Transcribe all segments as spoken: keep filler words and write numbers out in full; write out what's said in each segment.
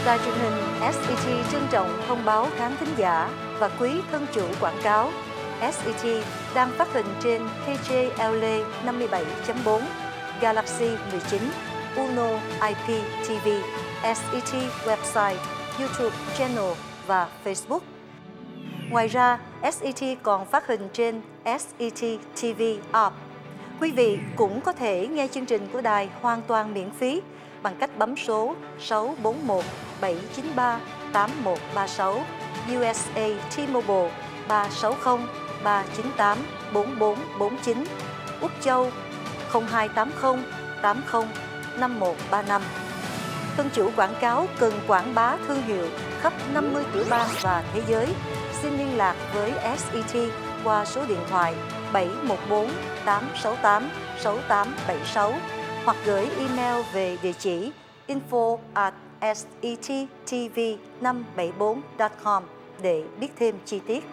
Đài truyền hình ét e tê trân trọng thông báo khán thính giả và quý thân chủ quảng cáo. ét e tê đang phát hình trên ca giê lờ a năm mươi bảy chấm bốn, Galaxy mười chín, Uno i pê ti vi, ét e tê website, YouTube channel và Facebook. Ngoài ra, ét e tê còn phát hình trên ét e tê ti vi app. Quý vị cũng có thể nghe chương trình của đài hoàn toàn miễn phí bằng cách bấm số sáu bốn một bảy chín ba tám một ba sáu, u ét a T-Mobile ba sáu không ba chín tám bốn bốn bốn chín, Úc Châu không hai tám không tám không năm một ba năm. Thân chủ quảng cáo cần quảng bá thương hiệu khắp năm mươi tiểu bang và thế giới. Xin liên lạc với ét e tê qua số điện thoại bảy một bốn tám sáu tám sáu tám bảy sáu hoặc gửi email về địa chỉ info at s e t t v năm bảy bốn chấm com để biết thêm chi tiết.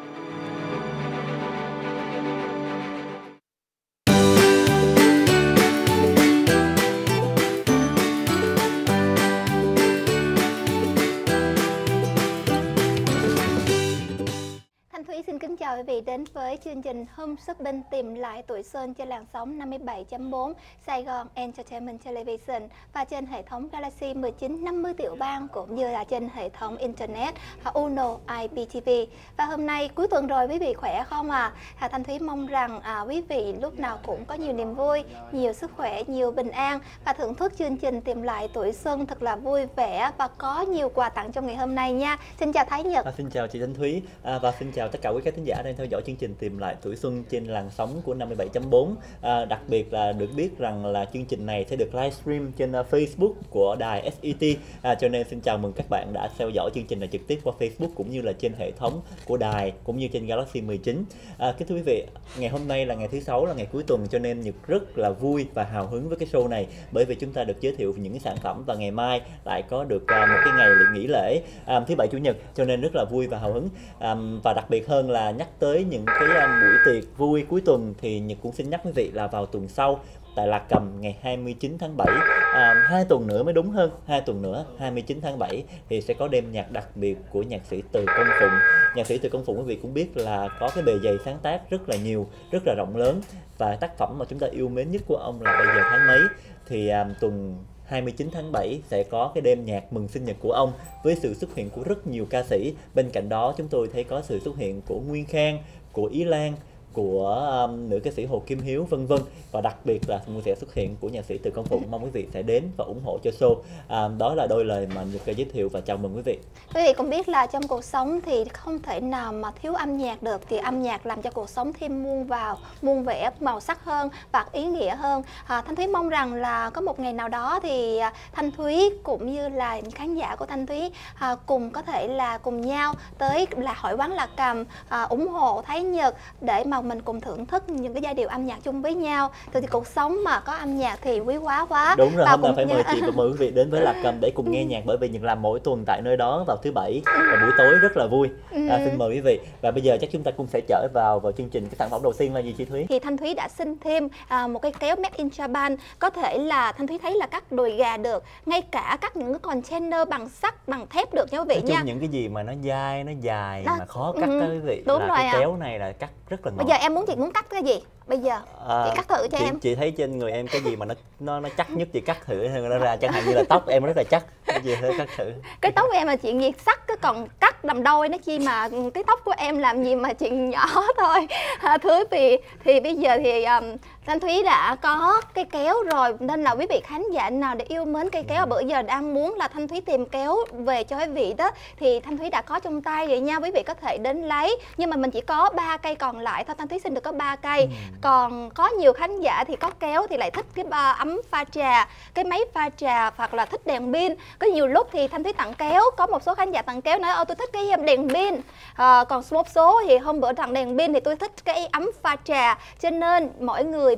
Xin kính chào quý vị đến với chương trình Home Shopping tìm lại tuổi xuân trên làn sóng năm mươi bảy chấm bốn Sài Gòn Entertainment Television và trên hệ thống Galaxy mười chín năm mươi tiểu bang cũng như là trên hệ thống Internet Uno i pê ti vi. Và hôm nay cuối tuần rồi quý vị khỏe không à? Hà Thanh Thúy mong rằng à, quý vị lúc nào cũng có nhiều niềm vui, nhiều sức khỏe, nhiều bình an và thưởng thức chương trình tìm lại tuổi xuân thật là vui vẻ và có nhiều quà tặng trong ngày hôm nay nha. Xin chào Thái Nhật. À, xin chào chị Thanh Thúy à, và xin chào tất cả quý khán thính giả đang theo dõi chương trình tìm lại tuổi xuân trên làn sóng của năm mươi bảy chấm bốn. À, đặc biệt là được biết rằng là chương trình này sẽ được livestream trên uh, Facebook của đài ét e tê, à, cho nên xin chào mừng các bạn đã theo dõi chương trình này trực tiếp qua Facebook cũng như là trên hệ thống của đài cũng như trên Galaxy mười chín. À, kính thưa quý vị, ngày hôm nay là ngày thứ sáu, là ngày cuối tuần, cho nên Nhật rất là vui và hào hứng với cái show này, bởi vì chúng ta được giới thiệu những cái sản phẩm và ngày mai lại có được uh, một cái ngày nghỉ lễ uh, thứ bảy chủ nhật, cho nên rất là vui và hào hứng. Um, và đặc biệt hơn là nhắc tới những cái um, buổi tiệc vui cuối tuần thì Nhật cũng xin nhắc quý vị là vào tuần sau tại Lạc Cầm ngày hai mươi chín tháng bảy, à, hai tuần nữa mới đúng hơn, hai tuần nữa hai mươi chín tháng bảy thì sẽ có đêm nhạc đặc biệt của nhạc sĩ Từ Công Phụng. Nhạc sĩ Từ Công Phụng quý vị cũng biết là có cái bề dày sáng tác rất là nhiều, rất là rộng lớn, và tác phẩm mà chúng ta yêu mến nhất của ông là Bây Giờ Tháng Mấy. Thì à, tuần hai mươi chín tháng bảy sẽ có cái đêm nhạc mừng sinh nhật của ông với sự xuất hiện của rất nhiều ca sĩ. Bên cạnh đó chúng tôi thấy có sự xuất hiện của Nguyên Khang, của Ý Lan, của um, nữ ca sĩ Hồ Kim Hiếu, vân vân, và đặc biệt là sẽ xuất hiện của nhạc sĩ Từ Công Phụng. Mong quý vị sẽ đến và ủng hộ cho show. À, đó là đôi lời mà Nhật giới thiệu và chào mừng quý vị. Quý vị cũng biết là trong cuộc sống thì không thể nào mà thiếu âm nhạc được, thì âm nhạc làm cho cuộc sống thêm muôn vào, muôn vẻ, màu sắc hơn và ý nghĩa hơn. À, Thanh Thúy mong rằng là có một ngày nào đó thì Thanh Thúy cũng như là khán giả của Thanh Thúy à, cùng có thể là cùng nhau tới là hội quán Lạc Cầm à, ủng hộ Thái Nhật để mà mình cùng thưởng thức những cái giai điệu âm nhạc chung với nhau. Từ thì cuộc sống mà có âm nhạc thì quý quá quá. Đúng rồi, hôm nay phải mời chị và mời quý vị đến với Lạc Cầm để cùng nghe nhạc, bởi vì Nhật làm mỗi tuần tại nơi đó vào thứ bảy và buổi tối rất là vui. À, xin mời quý vị. Và bây giờ chắc chúng ta cũng sẽ trở vào vào chương trình. Cái sản phẩm đầu tiên là gì chị Thúy? Thì Thanh Thúy đã xin thêm à, một cái kéo made in Japan. Có thể là Thanh Thúy thấy là cắt đùi gà được, ngay cả cắt những cái container bằng sắt, bằng thép được nha quý vị. Nói chung nha. những cái gì mà nó dai, nó dài đó, mà khó cắt ừ, đó quý vị. Đúng là rồi cái à. kéo này là cắt rất là ngon. Bây giờ em muốn chị muốn cắt cái gì? Bây giờ à, chị cắt thử cho chị, em. Chị thấy trên người em cái gì mà nó nó nó chắc nhất chị cắt thử nó ra, chẳng hạn như là tóc em rất là chắc, cái gì thôi cắt thử. Cái tóc của em là chuyện gì sắc, cái còn cắt làm đôi nó chi mà cái tóc của em làm gì mà chuyện nhỏ thôi. À, thưa quý vị, thì bây giờ thì um, Thanh Thúy đã có cây kéo rồi, nên là quý vị khán giả nào để yêu mến cây kéo bữa giờ đang muốn là Thanh Thúy tìm kéo về cho quý vị đó, thì Thanh Thúy đã có trong tay vậy nha. Quý vị có thể đến lấy, nhưng mà mình chỉ có ba cây còn lại thôi. Thanh Thúy xin được có ba cây. Ừ. Còn có nhiều khán giả thì có kéo thì lại thích cái uh, ấm pha trà, cái máy pha trà, hoặc là thích đèn pin. Có nhiều lúc thì Thanh Thúy tặng kéo, có một số khán giả tặng kéo nói ô tôi thích cái đèn pin, à, còn một số thì hôm bữa tặng đèn pin thì tôi thích cái ấm pha trà. Cho nên mỗi người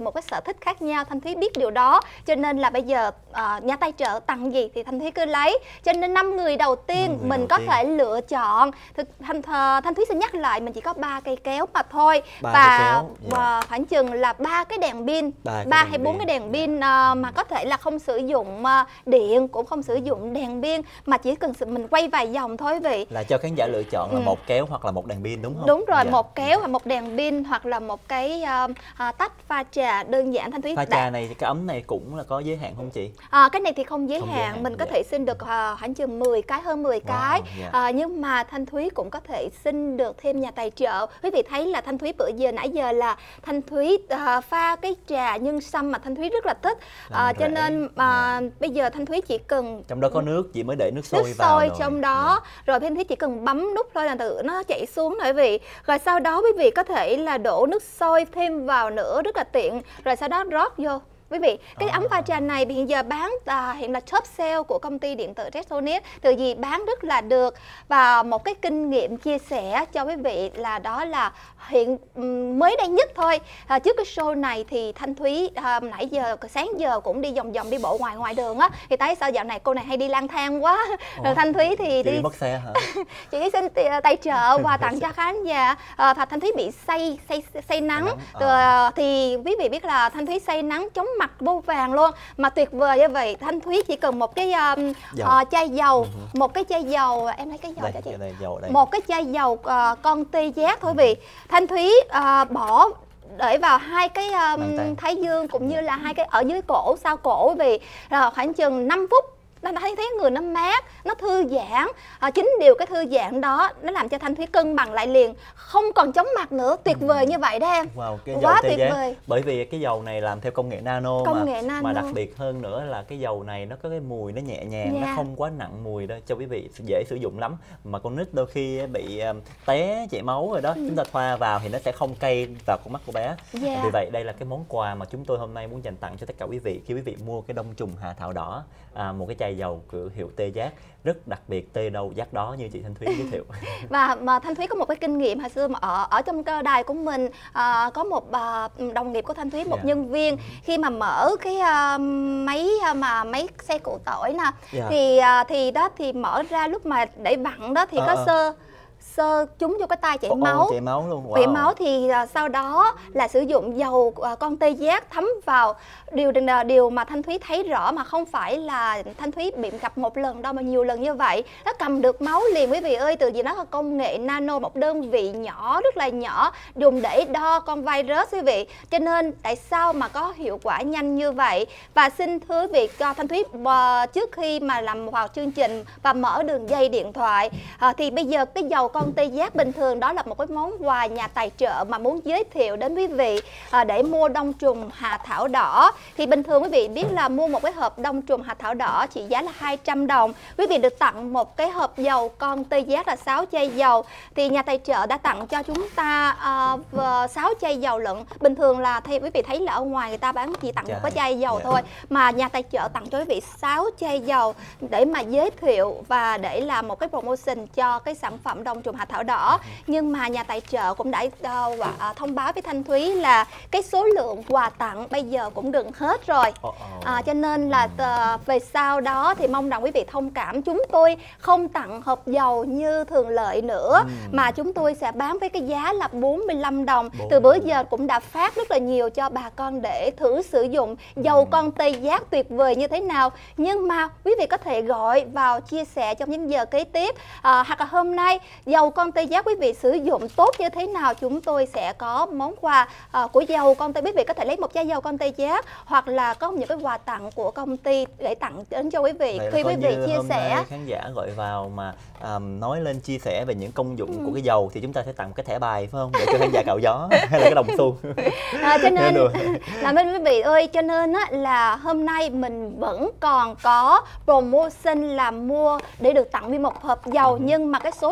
một cái sở thích khác nhau, Thanh Thúy biết điều đó, cho nên là bây giờ uh, nhà tài trợ tặng gì thì Thanh Thúy cứ lấy. Cho nên năm người đầu tiên người mình đầu có tiên. thể lựa chọn. Thực, Thanh, uh, Thanh Thúy sẽ nhắc lại mình chỉ có ba cây kéo mà thôi, ba và uh, khoảng chừng là ba cái đèn pin, ba hay bốn cái đèn pin uh, mà có thể là không sử dụng uh, điện, cũng không sử dụng đèn pin, mà chỉ cần mình quay vài vòng thôi quý vị. Là cho khán giả lựa chọn là ừ. một kéo hoặc là một đèn pin đúng không? Đúng rồi, dạ. một kéo hoặc một đèn pin hoặc là một cái uh, uh, tách pha trà đơn giản. Thanh Thúy pha trà này, cái ấm này cũng là có giới hạn không chị? À, cái này thì không giới, không hạn. giới hạn, mình dạ. có thể xin được uh, khoảng chừng mười cái, hơn mười wow, cái. Yeah. Uh, nhưng mà Thanh Thúy cũng có thể xin được thêm nhà tài trợ. Quý vị thấy là Thanh Thúy bữa giờ nãy giờ là Thanh Thúy uh, pha cái trà nhân sâm mà Thanh Thúy rất là thích. Uh, cho nên uh, yeah. bây giờ Thanh Thúy chỉ cần trong đó có nước, chị mới để nước sôi nước vào sôi rồi. trong đó. Yeah. Rồi Thanh Thúy chỉ cần bấm nút thôi là tự nó chảy xuống rồi quý vị. Rồi sau đó quý vị có thể là đổ nước sôi thêm vào nữa, rất là tiện. Rồi sau đó rót vô. Quý vị, cái à. ấm pha trà này hiện giờ bán à, hiện là top sale của công ty điện tử Tetronet, từ gì bán rất là được. Và một cái kinh nghiệm chia sẻ cho quý vị là đó là hiện mới đây nhất thôi, à, trước cái show này thì Thanh Thúy à, nãy giờ sáng giờ cũng đi vòng vòng đi bộ ngoài ngoài đường á, thì thấy sao dạo này cô này hay đi lang thang quá. Ủa, rồi Thanh Thúy thì chị đi mất xe hả? Chị xin tài trợ và tặng cho khán giả. À, và Thanh Thúy bị say say say nắng, à. Rồi, thì quý vị biết là Thanh Thúy say nắng chống mặt vô vàng luôn, mà tuyệt vời như vậy. Thanh Thúy chỉ cần một cái um, dầu. Uh, chai dầu, uh-huh. một cái chai dầu, em lấy cái dầu đây, cho chị. Đây, dầu đây. Một cái chai dầu uh, con tê giác thôi vị. Thanh Thúy uh, bỏ để vào hai cái um, thái dương cũng như là hai cái ở dưới cổ, sau cổ vì rồi khoảng chừng năm phút nó thấy thấy người nó mát, nó thư giãn. À, chính điều cái thư giãn đó nó làm cho Thanh Thúy cân bằng lại liền, không còn chóng mặt nữa. Tuyệt vời như vậy đó em. Wow, cái dầu quá tuyệt giác. vời. Bởi vì cái dầu này làm theo công nghệ nano, công mà nghệ nano. mà đặc biệt hơn nữa là cái dầu này nó có cái mùi nó nhẹ nhàng, yeah. nó không quá nặng mùi đâu, cho quý vị dễ sử dụng lắm. Mà con nít đôi khi bị um, té chảy máu rồi đó, ừ. chúng ta thoa vào thì nó sẽ không cay vào con mắt của bé. Yeah. Vì vậy đây là cái món quà mà chúng tôi hôm nay muốn dành tặng cho tất cả quý vị khi quý vị mua cái đông trùng hạ thảo đỏ, à, một cái chai dầu của hiệu Tê Giác rất đặc biệt, tê đâu giác đó như chị Thanh Thúy giới thiệu. Và mà Thanh Thúy có một cái kinh nghiệm hồi xưa mà ở ở trong cơ đài của mình, à, có một à, đồng nghiệp của Thanh Thúy, một yeah. nhân viên khi mà mở cái à, máy mà máy xe củ tỏi nè, yeah. thì à, thì đó thì mở ra lúc mà để vặn đó thì à, có à. sơ sơ trúng vô cái tay chảy oh, máu, oh, chảy máu luôn. Wow. Chảy máu thì uh, sau đó là sử dụng dầu uh, con tê giác thấm vào. Điều điều mà Thanh Thúy thấy rõ mà không phải là Thanh Thúy bị gặp một lần đâu mà nhiều lần như vậy. Nó cầm được máu liền quý vị ơi, từ vì nó là công nghệ nano, một đơn vị nhỏ rất là nhỏ, dùng để đo con virus quý vị. Cho nên tại sao mà có hiệu quả nhanh như vậy? Và xin thưa quý vị, cho Thanh Thúy uh, trước khi mà làm vào chương trình và mở đường dây điện thoại, uh, thì bây giờ cái dầu con tê giác bình thường đó là một cái món quà nhà tài trợ mà muốn giới thiệu đến quý vị à, để mua đông trùng hạ thảo đỏ. Thì bình thường quý vị biết là mua một cái hộp đông trùng hạ thảo đỏ trị giá là hai trăm đồng. Quý vị được tặng một cái hộp dầu con tê giác là sáu chai dầu. Thì nhà tài trợ đã tặng cho chúng ta uh, sáu chai dầu lận. Bình thường là thay quý vị thấy là ở ngoài người ta bán chỉ tặng một cái chai dầu yeah. thôi, mà nhà tài trợ tặng cho quý vị sáu chai dầu để mà giới thiệu và để làm một cái promotion cho cái sản phẩm đông trùng hạ thảo đỏ. Nhưng mà nhà tài trợ cũng đã uh, uh, thông báo với Thanh Thúy là cái số lượng quà tặng bây giờ cũng gần hết rồi. À, cho nên là uh, về sau đó thì mong rằng quý vị thông cảm, chúng tôi không tặng hộp dầu như thường lệ nữa, ừ. mà chúng tôi sẽ bán với cái giá là bốn mươi lăm đồng. Từ bữa giờ cũng đã phát rất là nhiều cho bà con để thử sử dụng dầu ừ. con tê giác tuyệt vời như thế nào. Nhưng mà quý vị có thể gọi vào chia sẻ trong những giờ kế tiếp, à, hoặc là hôm nay dầu con tê giác quý vị sử dụng tốt như thế nào, chúng tôi sẽ có món quà uh, của dầu con tê. Quý vị có thể lấy một chai dầu con tê giác hoặc là có những cái quà tặng của công ty để tặng đến cho quý vị. Khi quý vị chia sẻ, khán giả gọi vào mà um, nói lên chia sẻ về những công dụng ừ. của cái dầu thì chúng ta sẽ tặng cái thẻ bài phải không, để cho khán giả cạo gió hay là cái đồng xu. À, cho nên là bên quý vị ơi, cho nên á, là hôm nay mình vẫn còn có promotion là mua để được tặng nguyên một hộp dầu, ừ. nhưng mà cái số lượng Thanh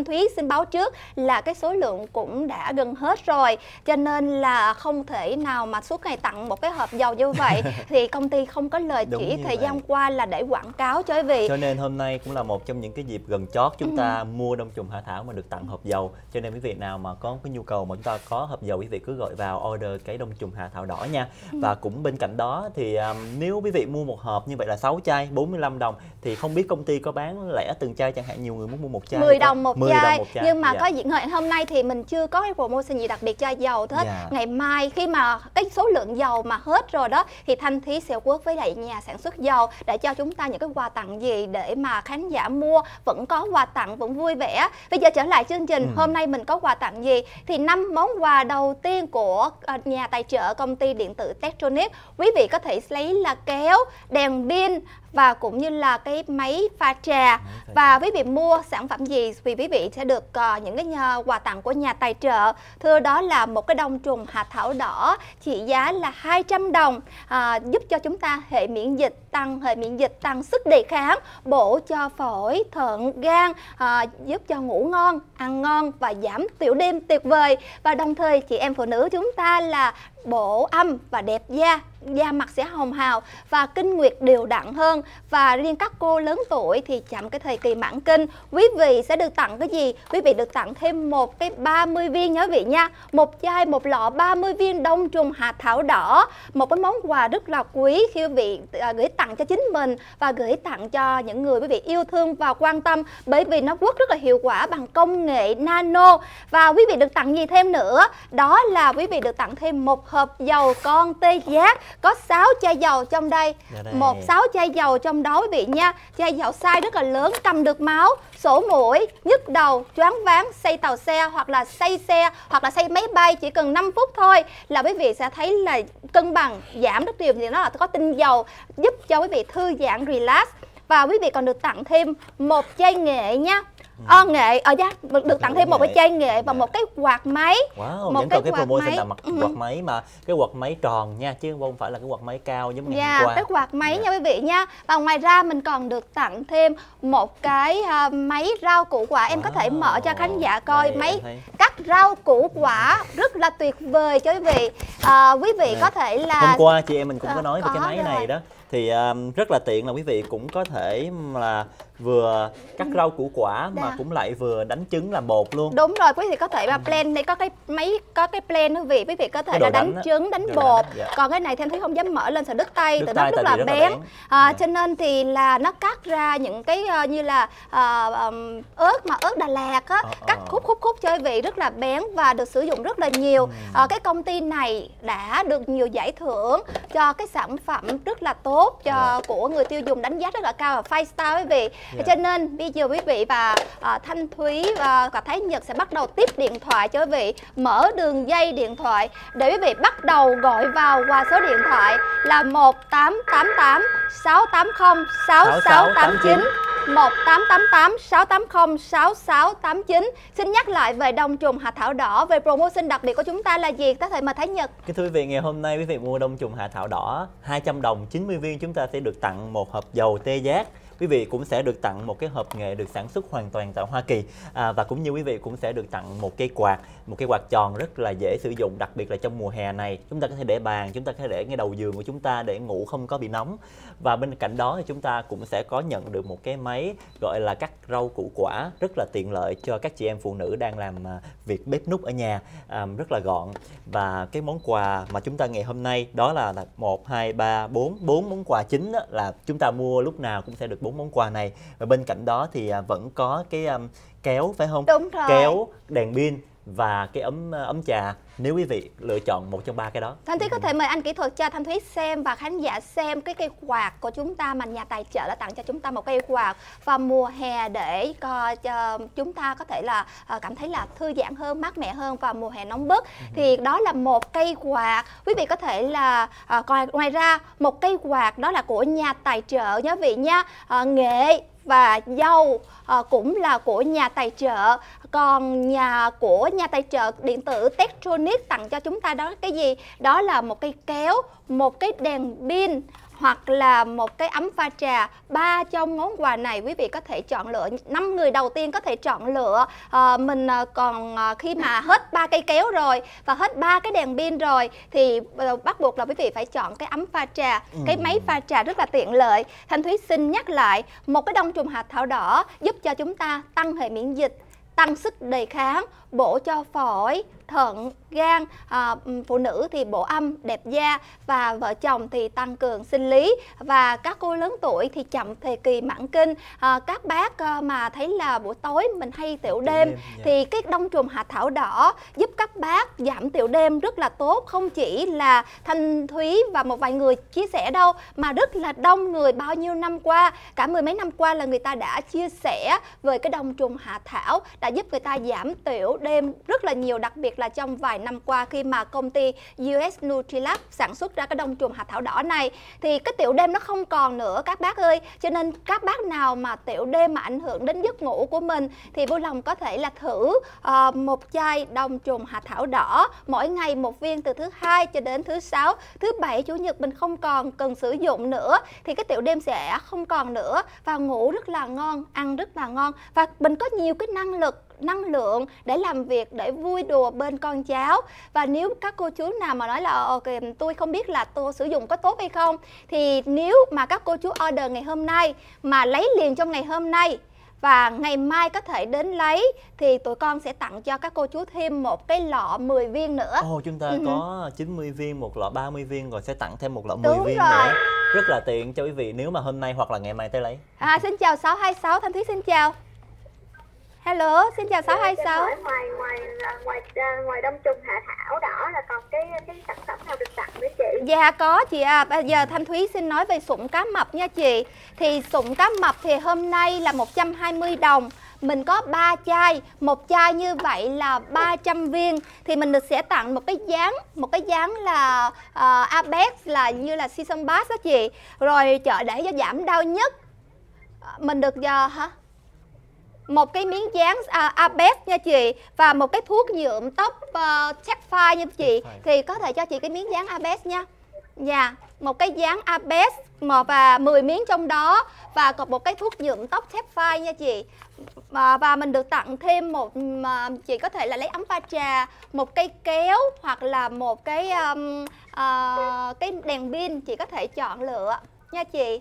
Thanh Thúy xin báo trước là cái số lượng cũng đã gần hết rồi, cho nên là không thể nào mà suốt ngày tặng một cái hộp dầu như vậy. Thì công ty không có lời Đúng chỉ như thời vậy. gian qua là để quảng cáo cho quý vị. Cho nên hôm nay cũng là một trong những cái dịp gần chót chúng Ừ. ta mua đông trùng hạ thảo mà được tặng hộp dầu. Cho nên quý vị nào mà có cái nhu cầu mà chúng ta có hộp dầu, quý vị cứ gọi vào order cái đông trùng hạ thảo đỏ nha. Ừ. Và cũng bên cạnh đó thì um, nếu quý vị mua một hộp như vậy là sáu chai bốn mươi lăm đồng, thì không biết công ty có bán lẻ từng chai chẳng hạn, nhiều người muốn mua một chai mười thì có- đồng một mười chai. đồng một chai. Nhưng mà Dạ. có gì ngày hôm nay thì mình chưa có cái promotion gì đặc biệt cho dầu hết. Dạ. Ngày mai khi mà cái số lượng dầu mà hết rồi đó thì Thanh Thúy sẽ work với lại nhà sản xuất dầu để cho chúng ta những cái quà tặng gì để mà khán giả mua vẫn có quà tặng, vẫn vui vẻ. Bây giờ trở lại chương trình, Ừ. hôm nay mình có quà tặng gì? Thì năm món quà đầu tiên của ờ, nhà tài trợ công ty điện tử Tektronix, quý vị có thể lấy là kéo, đèn pin và cũng như là cái máy pha trà. pha Và quý vị mua sản phẩm gì thì quý vị sẽ được uh, những cái nhà, quà tặng của nhà tài trợ. Thưa đó là một cái đông trùng hạ thảo đỏ trị giá là hai trăm đồng, à, giúp cho chúng ta hệ miễn dịch, tăng hệ miễn dịch, tăng sức đề kháng, bổ cho phổi, thận, gan, à, giúp cho ngủ ngon, ăn ngon và giảm tiểu đêm tuyệt vời. Và đồng thời chị em phụ nữ chúng ta là bổ âm và đẹp da, da mặt sẽ hồng hào và kinh nguyệt đều đặn hơn. Và riêng các cô lớn tuổi thì chậm cái thời kỳ mãn kinh, quý vị sẽ được tặng cái gì? Quý vị được tặng thêm một cái ba mươi viên nhớ quý vị nha, một chai một lọ ba mươi viên đông trùng hạ thảo đỏ, một cái món quà rất là quý khi quý vị à, gửi tặng cho chính mình và gửi tặng cho những người quý vị yêu thương và quan tâm, bởi vì nó work rất là hiệu quả bằng công nghệ nano. Và quý vị được tặng gì thêm nữa? Đó là quý vị được tặng thêm một hộp dầu con tê giác, có sáu chai dầu trong đây, Dạ đây. một sáu chai dầu trong đó quý vị nha. Chai dầu size rất là lớn, cầm được máu, sổ mũi, nhức đầu, choáng váng, xây tàu xe hoặc là xây xe hoặc là xây máy bay chỉ cần năm phút thôi là quý vị sẽ thấy là cân bằng, giảm rất nhiều. Thì nó là có tinh dầu giúp cho quý vị thư giãn, relax. Và quý vị còn được tặng thêm một chai nghệ nha. Ờ, nghệ ở da được tặng thêm một cái chai nghệ và một cái quạt máy. Wow, một vẫn cái còn cái quạt promotion máy. là mặt Ừ. quạt máy, mà cái quạt máy tròn nha, chứ không phải là cái quạt máy cao giống như ngày Dạ, hôm qua. cái quạt máy Dạ. nha quý vị nha. Và ngoài ra mình còn được tặng thêm một cái à, máy rau củ quả. Em có thể Wow. mở cho khán giả coi. Đây, Máy em thấy. cắt rau củ quả rất là tuyệt vời cho quý vị. À, quý vị Dạ. có thể là Hôm qua chị em mình cũng có Ờ, nói về cái có máy rồi. này đó, thì um, rất là tiện là quý vị cũng có thể là vừa cắt rau củ quả mà Dạ. cũng lại vừa đánh trứng làm bột luôn. đúng rồi, quý vị có thể là blend, đây có cái máy, có cái blend quý vị, quý vị có thể Cái đồ là đánh đánh á. trứng, đánh Đồ đánh bột. á, dạ. Còn cái này Thanh Thúy không dám mở lên sợ đứt tay, Đứt tại tay nó rất tại là vì rất là bén. bén. À, Dạ. cho nên thì là nó cắt ra những cái uh, như là uh, um, ớt mà ớt Đà Lạt á, Ờ, cắt ờ. khúc khúc khúc cho quý vị, rất là bén và được sử dụng rất là nhiều. Ừm. Ờ, cái công ty này đã được nhiều giải thưởng cho cái sản phẩm rất là tốt cho Dạ. của người tiêu dùng, đánh giá rất là cao và five star quý vị. Dạ. Cho nên bây giờ quý vị và à, Thanh Thúy và, và Thái Nhật sẽ bắt đầu tiếp điện thoại cho quý vị, mở đường dây điện thoại để quý vị bắt đầu gọi vào qua số điện thoại là một tám tám tám sáu tám không sáu sáu tám chín, một tám tám tám sáu tám không sáu sáu tám chín. Xin nhắc lại về đông trùng hạ thảo đỏ, về promotion đặc biệt của chúng ta là gì? Có thể mời Thái Nhật. Kính thưa quý vị, ngày hôm nay quý vị mua đông trùng hạ thảo đỏ hai trăm đồng chín mươi viên, chúng ta sẽ được tặng một hộp dầu tê giác. Quý vị cũng sẽ được tặng một cái hộp nghệ được sản xuất hoàn toàn tại Hoa Kỳ, à, và cũng như quý vị cũng sẽ được tặng một cây quạt, một cây quạt tròn rất là dễ sử dụng, đặc biệt là trong mùa hè này chúng ta có thể để bàn, chúng ta có thể để ngay đầu giường của chúng ta để ngủ không có bị nóng. Và bên cạnh đó thì chúng ta cũng sẽ có nhận được một cái máy gọi là cắt rau củ quả, rất là tiện lợi cho các chị em phụ nữ đang làm à, việc bếp núc ở nhà, à, rất là gọn. Và cái món quà mà chúng ta ngày hôm nay đó là một, hai, ba, bốn, bốn món quà chính đó, là chúng ta mua lúc nào cũng sẽ được bốn món quà này. Và bên cạnh đó thì à, vẫn có cái um, kéo phải không? Đúng rồi. Kéo, đèn pin và cái ấm ấm trà, nếu quý vị lựa chọn một trong ba cái đó. Thanh Thúy có thể mời anh kỹ thuật cho Thanh Thúy xem và khán giả xem cái cây quạt của chúng ta mà nhà tài trợ đã tặng cho chúng ta một cây quạt vào mùa hè để coi cho chúng ta có thể là uh, cảm thấy là thư giãn hơn, mát mẻ hơn vào mùa hè nóng bức. Thì đó là một cây quạt. Quý vị có thể là uh, coi ngoài ra một cây quạt đó là của nhà tài trợ nhớ vị nha. Uh, nghệ và dầu à, cũng là của nhà tài trợ. Còn nhà của nhà tài trợ điện tử Tektronix tặng cho chúng ta đó cái gì? Đó là một cây kéo, một cái đèn pin, hoặc là một cái ấm pha trà. Ba trong món quà này quý vị có thể chọn lựa, năm người đầu tiên có thể chọn lựa. à, mình còn khi mà hết ba cây kéo rồi và hết ba cái đèn pin rồi thì bắt buộc là quý vị phải chọn cái ấm pha trà, ừ. cái máy pha trà rất là tiện lợi. Thanh Thúy xin nhắc lại, một cái đông trùng hạ thảo đỏ giúp cho chúng ta tăng hệ miễn dịch, tăng sức đề kháng, bổ cho phổi, thận, gan, à, phụ nữ thì bổ âm, đẹp da, và vợ chồng thì tăng cường sinh lý, và các cô lớn tuổi thì chậm thời kỳ mãn kinh. à, các bác à, mà thấy là buổi tối mình hay tiểu đêm, đêm yeah. thì cái đông trùng hạ thảo đỏ giúp các bác giảm tiểu đêm rất là tốt. Không chỉ là Thanh Thúy và một vài người chia sẻ đâu, mà rất là đông người bao nhiêu năm qua, cả mười mấy năm qua là người ta đã chia sẻ về cái đông trùng hạ thảo, đã giúp người ta giảm tiểu đêm rất là nhiều, đặc biệt là trong vài năm qua khi mà công ty u ét Nutrilab sản xuất ra cái đông trùng hạ thảo đỏ này thì cái tiểu đêm nó không còn nữa các bác ơi. Cho nên các bác nào mà tiểu đêm mà ảnh hưởng đến giấc ngủ của mình thì vui lòng có thể là thử uh, một chai đông trùng hạ thảo đỏ mỗi ngày một viên, từ thứ hai cho đến thứ sáu, thứ bảy chủ nhật mình không còn cần sử dụng nữa thì cái tiểu đêm sẽ không còn nữa, và ngủ rất là ngon, ăn rất là ngon, và mình có nhiều cái năng lực năng lượng để làm việc, để vui đùa bên con cháu. Và nếu các cô chú nào mà nói là ok tôi không biết là tôi sử dụng có tốt hay không, thì nếu mà các cô chú order ngày hôm nay mà lấy liền trong ngày hôm nay và ngày mai có thể đến lấy thì tụi con sẽ tặng cho các cô chú thêm một cái lọ mười viên nữa. Ồ, chúng ta uh-huh. có chín mươi viên, một lọ ba mươi viên, rồi sẽ tặng thêm một lọ mười Đúng viên rồi. nữa. Rất là tiện cho quý vị nếu mà hôm nay hoặc là ngày mai tới lấy. À, xin chào sáu hai sáu, Thanh Thúy xin chào. Hello, xin chào sáu hai sáu. Ngoài ngoài ngoài ngoài đông trùng hạ thảo đỏ là còn cái cái sản phẩm nào được tặng với chị? Dạ có chị à. Bây giờ Thanh Thúy xin nói về sụn cá mập nha chị. Thì sụn cá mập thì hôm nay là một trăm hai mươi đồng. Mình có ba chai, một chai như vậy là ba trăm viên. Thì mình được sẽ tặng một cái dáng, một cái dáng là uh, Apex, là như là Season Pass đó chị. Rồi chợ để cho giảm đau nhất. Mình được giờ hả? Một cái miếng dán uh, Apex nha chị, và một cái thuốc nhuộm tóc uh, Techfire nha chị, thì có thể cho chị cái miếng dán Apex nha. Dạ, một cái dán Apex và mười miếng trong đó, và còn một cái thuốc nhuộm tóc Techfire nha chị. Và, và mình được tặng thêm một, mà chị có thể là lấy ấm pha trà, một cây kéo, hoặc là một cái um, uh, cái đèn pin, chị có thể chọn lựa nha chị.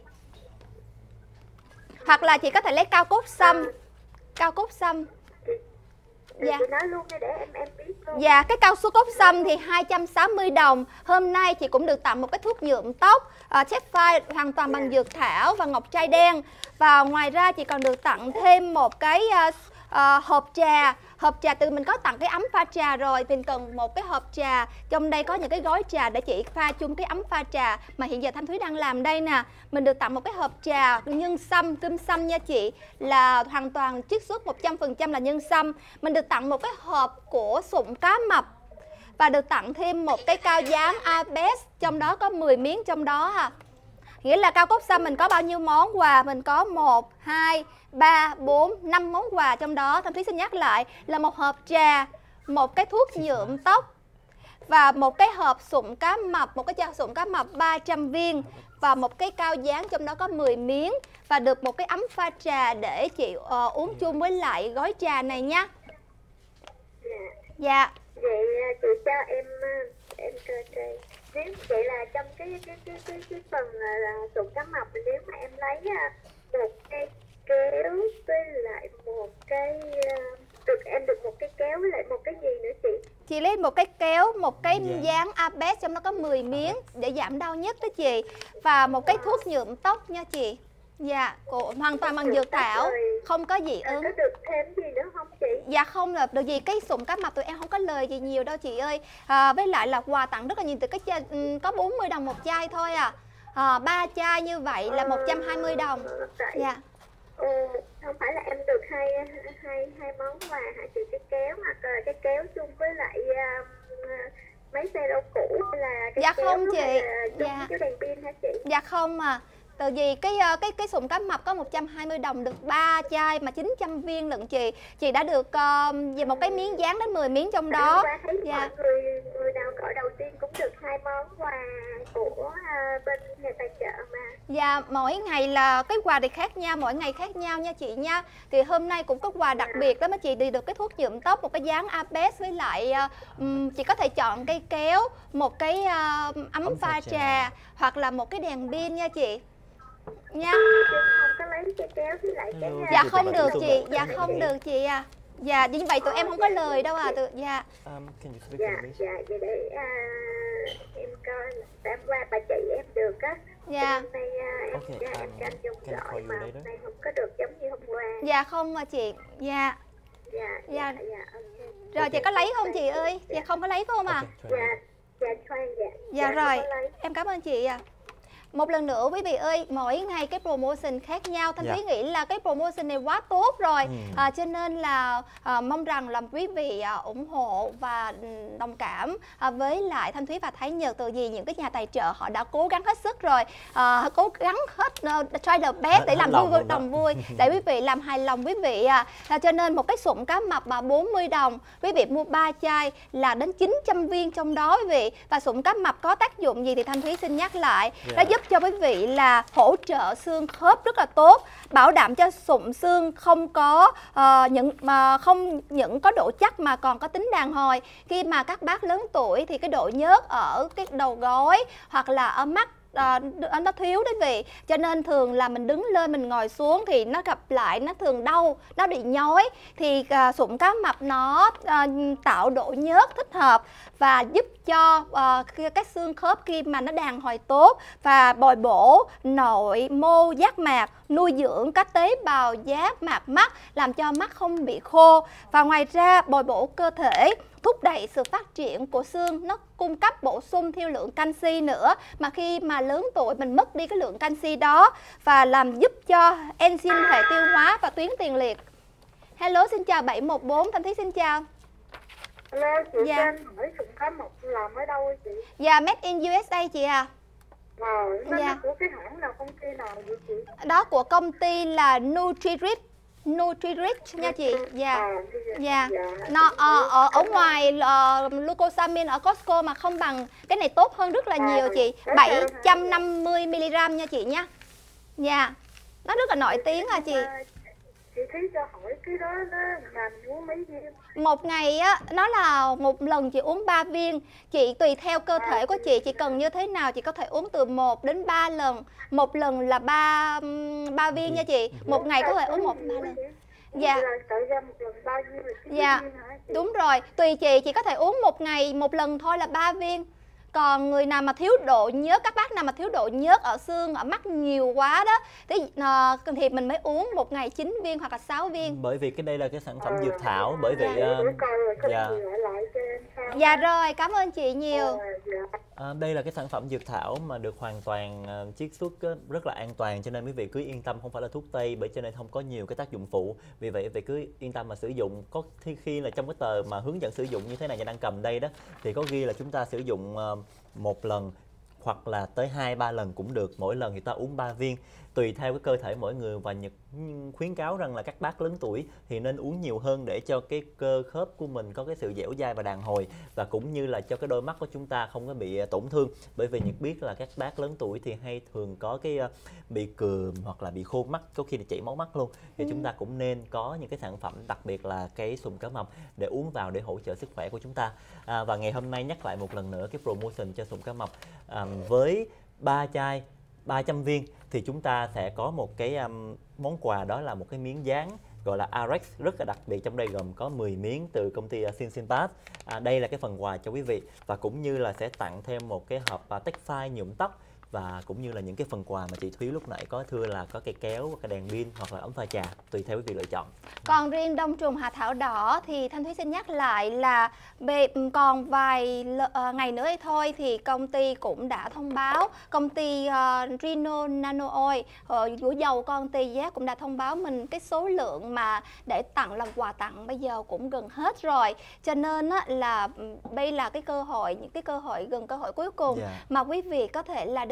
Hoặc là chị có thể lấy cao cốt sâm. Cao cốt sâm. Dạ. Chị nói luôn để em em biết luôn. Dạ, cái cao su cốt sâm thì hai trăm sáu mươi đồng. Hôm nay chị cũng được tặng một cái thuốc nhuộm tóc uh, Techfire hoàn toàn bằng dược thảo và ngọc trai đen. Và ngoài ra chị còn được tặng thêm một cái uh, uh, hộp trà. Hộp trà, từ mình có tặng cái ấm pha trà rồi, mình cần một cái hộp trà. Trong đây có những cái gói trà để chị pha chung cái ấm pha trà mà hiện giờ Thanh Thúy đang làm đây nè. Mình được tặng một cái hộp trà nhân sâm, cơm sâm nha chị, là hoàn toàn chiết xuất một trăm phần trăm là nhân sâm. Mình được tặng một cái hộp của sụn cá mập, và được tặng thêm một cái cao dán Apex, trong đó có mười miếng trong đó à. Nghĩa là cao cốt sâm mình có bao nhiêu món quà? Mình có một, hai, ba, bốn, năm món quà trong đó. Thanh Thúy xin nhắc lại là một hộp trà, một cái thuốc nhuộm tóc, và một cái hộp sụn cá mập, một cái chai sụn cá mập ba trăm viên, và một cái cao dán trong đó có mười miếng, và được một cái ấm pha trà để chị uh, uống chung với lại gói trà này nhá. Dạ. Dạ. Vậy chị cho em em coi coi. Nếu vậy là trong cái cái cái cái, cái phần là sụn cá mập, nếu mà em lấy một cái kéo với lại một cái được em được một cái kéo với lại một cái gì nữa chị? Chị lấy một cái kéo, một cái Dạ. dán Apex trong đó có mười miếng để giảm đau nhất đó chị, và một cái thuốc nhuộm tóc nha chị. Dạ, cô hoàn toàn bằng dược thảo, không có dị ứng. Có được thêm gì nữa không chị? Dạ không được, được gì cái sụn cá mập tụi em không có lời gì nhiều đâu chị ơi. À, với lại là quà tặng rất là nhiều, từ cái chai, có bốn mươi đồng một chai thôi à. À, ba chai như vậy là một trăm hai mươi đồng. Dạ. Ừ, không phải là em được hai hai hai món quà hả chị? Cái kéo hoặc là cái kéo chung với lại um, mấy xe rau củ, hay là cái dạ kéo không chị. Dạ. Dạ. Cái đèn pin hả chị? Dạ không à. Tại vì cái cái cái sụn cá mập có một trăm hai mươi đồng được ba chai mà chín trăm viên lận chị. Chị đã được uh, về một cái miếng dán đến mười miếng trong đó. Dạ. Mọi người người nào gọi đầu tiên cũng được hai món quà của uh, bên nhà tài trợ mà. Dạ, mỗi ngày là cái quà thì khác nhau, mỗi ngày khác nhau nha chị nha. Thì hôm nay cũng có quà đặc biệt đó, mà chị đi được cái thuốc nhuộm tóc, một cái dán Abes, với lại um, chị có thể chọn cây kéo, một cái uh, ấm Ấm pha pha trà. trà hoặc là một cái đèn pin nha chị. Nha. Chứ không có lấy cái kéo với lại cái... Hello. Dạ Chị không tụi được bạn chị, tụi dạ bạn không tụi được chị à. Dạ, như vậy tụi em không có lời đâu à. Tụi, dạ. Um, can you speak Dạ, English? dạ, vậy để uh, em coi hôm qua bà chị em được á. Dạ. Hôm nay uh, em, Okay, uh, em um, tranh dùng can I gọi call you mà later? hôm nay không có được giống như hôm qua. Dạ không mà chị. Dạ. Dạ, Dạ. dạ, dạ, ok. Rồi chị có lấy không chị ơi? Dạ không có lấy phải không ạ? Okay, try Dạ, again. dạ, khoan, dạ. Dạ không rồi, có lấy. em cảm ơn chị ạ. Một lần nữa quý vị ơi, mỗi ngày cái promotion khác nhau. Thanh Dạ. Thúy nghĩ là cái promotion này quá tốt rồi. Ừ. à, Cho nên là à, mong rằng là quý vị à, ủng hộ và ừ, đồng cảm à, với lại Thanh Thúy và Thái Nhật. Từ vì những cái nhà tài trợ họ đã cố gắng hết sức rồi, à, cố gắng hết uh, try the best để Hết làm lòng vui luôn đồng đó. vui để quý vị làm hài lòng quý vị à. à, Cho nên một cái sụn cá mập mà bốn mươi đồng, quý vị mua ba chai là đến chín trăm viên trong đó quý vị. Và sụn cá mập có tác dụng gì thì Thanh Thúy xin nhắc lại. Dạ. Nó giúp cho quý vị là là hỗ trợ xương khớp rất là tốt, bảo đảm cho sụn xương không có uh, những mà không những có độ chắc mà còn có tính đàn hồi. Khi mà các bác lớn tuổi thì cái độ nhớt ở cái đầu gối hoặc là ở mắt À, nó thiếu đấy vị, cho nên thường là mình đứng lên mình ngồi xuống thì nó gặp lại, nó thường đau, nó bị nhói. Thì à, sụn cá mập nó à, tạo độ nhớt thích hợp và giúp cho à, các xương khớp khi mà nó đàn hồi tốt, và bồi bổ nội mô giác mạc, nuôi dưỡng các tế bào giác mạc mắt, làm cho mắt không bị khô. Và ngoài ra bồi bổ cơ thể, thúc đẩy sự phát triển của xương, nó cung cấp bổ sung theo lượng canxi nữa, mà khi mà lớn tuổi mình mất đi cái lượng canxi đó, và làm giúp cho enzyme hệ tiêu hóa và tuyến tiền liệt. Hello, xin chào bảy một bốn, Thanh Thúy xin chào. Hello, chị Dạ. cho em hỏi sụn cá mập làm ở đâu chị? Dạ, made in u ét a chị à. Rồi, nó Dạ. nó của cái hãng nào, công ty nào vậy chị? Đó của công ty là Nutri-Rich. Nutri-Rich nha chị. Dạ. À, Dạ. dạ. Nó ở, ở, ở ngoài uh, glucosamine ở Costco mà không bằng cái này, tốt hơn rất là nhiều chị. bảy trăm năm mươi mi li gam nha chị nha. Dạ. Nó rất là nổi tiếng à chị. Chị Thúy cho hỏi cái đó nó làm uống mấy viên? Một ngày á, nó là một lần chị uống ba viên. Chị tùy theo cơ thể của chị, chị cần như thế nào chị có thể uống từ một đến ba lần. Một lần là ba ba viên nha chị. Một ngày có thể uống một ba lần. Dạ. Tại ra một lần ba viên là chín Dạ. viên hả chị? Đúng rồi, tùy chị, chị có thể uống một ngày một lần thôi là ba viên. Còn người nào mà thiếu độ nhớt, các bác nào mà thiếu độ nhớt ở xương, ở mắt nhiều quá đó, thì, uh, thì mình mới uống một ngày chín viên hoặc là sáu viên. Bởi vì cái đây là cái sản phẩm dược thảo, bởi vì Dạ, uh, để coi rồi có dạ. gì lại lại cho em sao? Dạ rồi, cảm ơn chị nhiều. Ờ, dạ. À, đây là cái sản phẩm dược thảo mà được hoàn toàn uh, chiết xuất uh, rất là an toàn, cho nên quý vị cứ yên tâm, không phải là thuốc tây, bởi cho nên không có nhiều cái tác dụng phụ. Vì vậy quý vị cứ yên tâm mà sử dụng. Có khi, khi là trong cái tờ mà hướng dẫn sử dụng như thế này, nhà đang cầm đây đó, thì có ghi là chúng ta sử dụng uh, một lần hoặc là tới hai ba lần cũng được. Mỗi lần thì ta uống ba viên, tùy theo cái cơ thể mỗi người. Và Nhật khuyến cáo rằng là các bác lớn tuổi thì nên uống nhiều hơn để cho cái cơ khớp của mình có cái sự dẻo dai và đàn hồi, và cũng như là cho cái đôi mắt của chúng ta không có bị tổn thương. Bởi vì Nhật biết là các bác lớn tuổi thì hay thường có cái bị cườm hoặc là bị khô mắt, có khi là chảy máu mắt luôn. Thì ừ. chúng ta cũng nên có những cái sản phẩm, đặc biệt là cái sụn cá mập để uống vào để hỗ trợ sức khỏe của chúng ta. À, và ngày hôm nay nhắc lại một lần nữa cái promotion cho sụn cá mập, à, với ba chai ba trăm viên thì chúng ta sẽ có một cái um, món quà, đó là một cái miếng dán gọi là Arex rất là đặc biệt. Trong đây gồm có mười miếng từ công ty uh, Sinsinpass. À, đây là cái phần quà cho quý vị, và cũng như là sẽ tặng thêm một cái hộp uh, Techfine nhuộm tóc, và cũng như là những cái phần quà mà chị Thúy lúc nãy có thưa là có cây kéo, cái đèn pin hoặc là ấm pha trà, tùy theo quý vị lựa chọn. Còn riêng đông trùng hạ thảo đỏ thì Thanh Thúy xin nhắc lại là về còn vài uh, ngày nữa thôi thì công ty cũng đã thông báo, công ty uh, Rino Nano Oil uh, của dầu con tê giác cũng đã thông báo mình cái số lượng mà để tặng làm quà tặng bây giờ cũng gần hết rồi. Cho nên á, là đây là cái cơ hội, những cái cơ hội gần cơ hội cuối cùng Yeah. mà quý vị có thể là được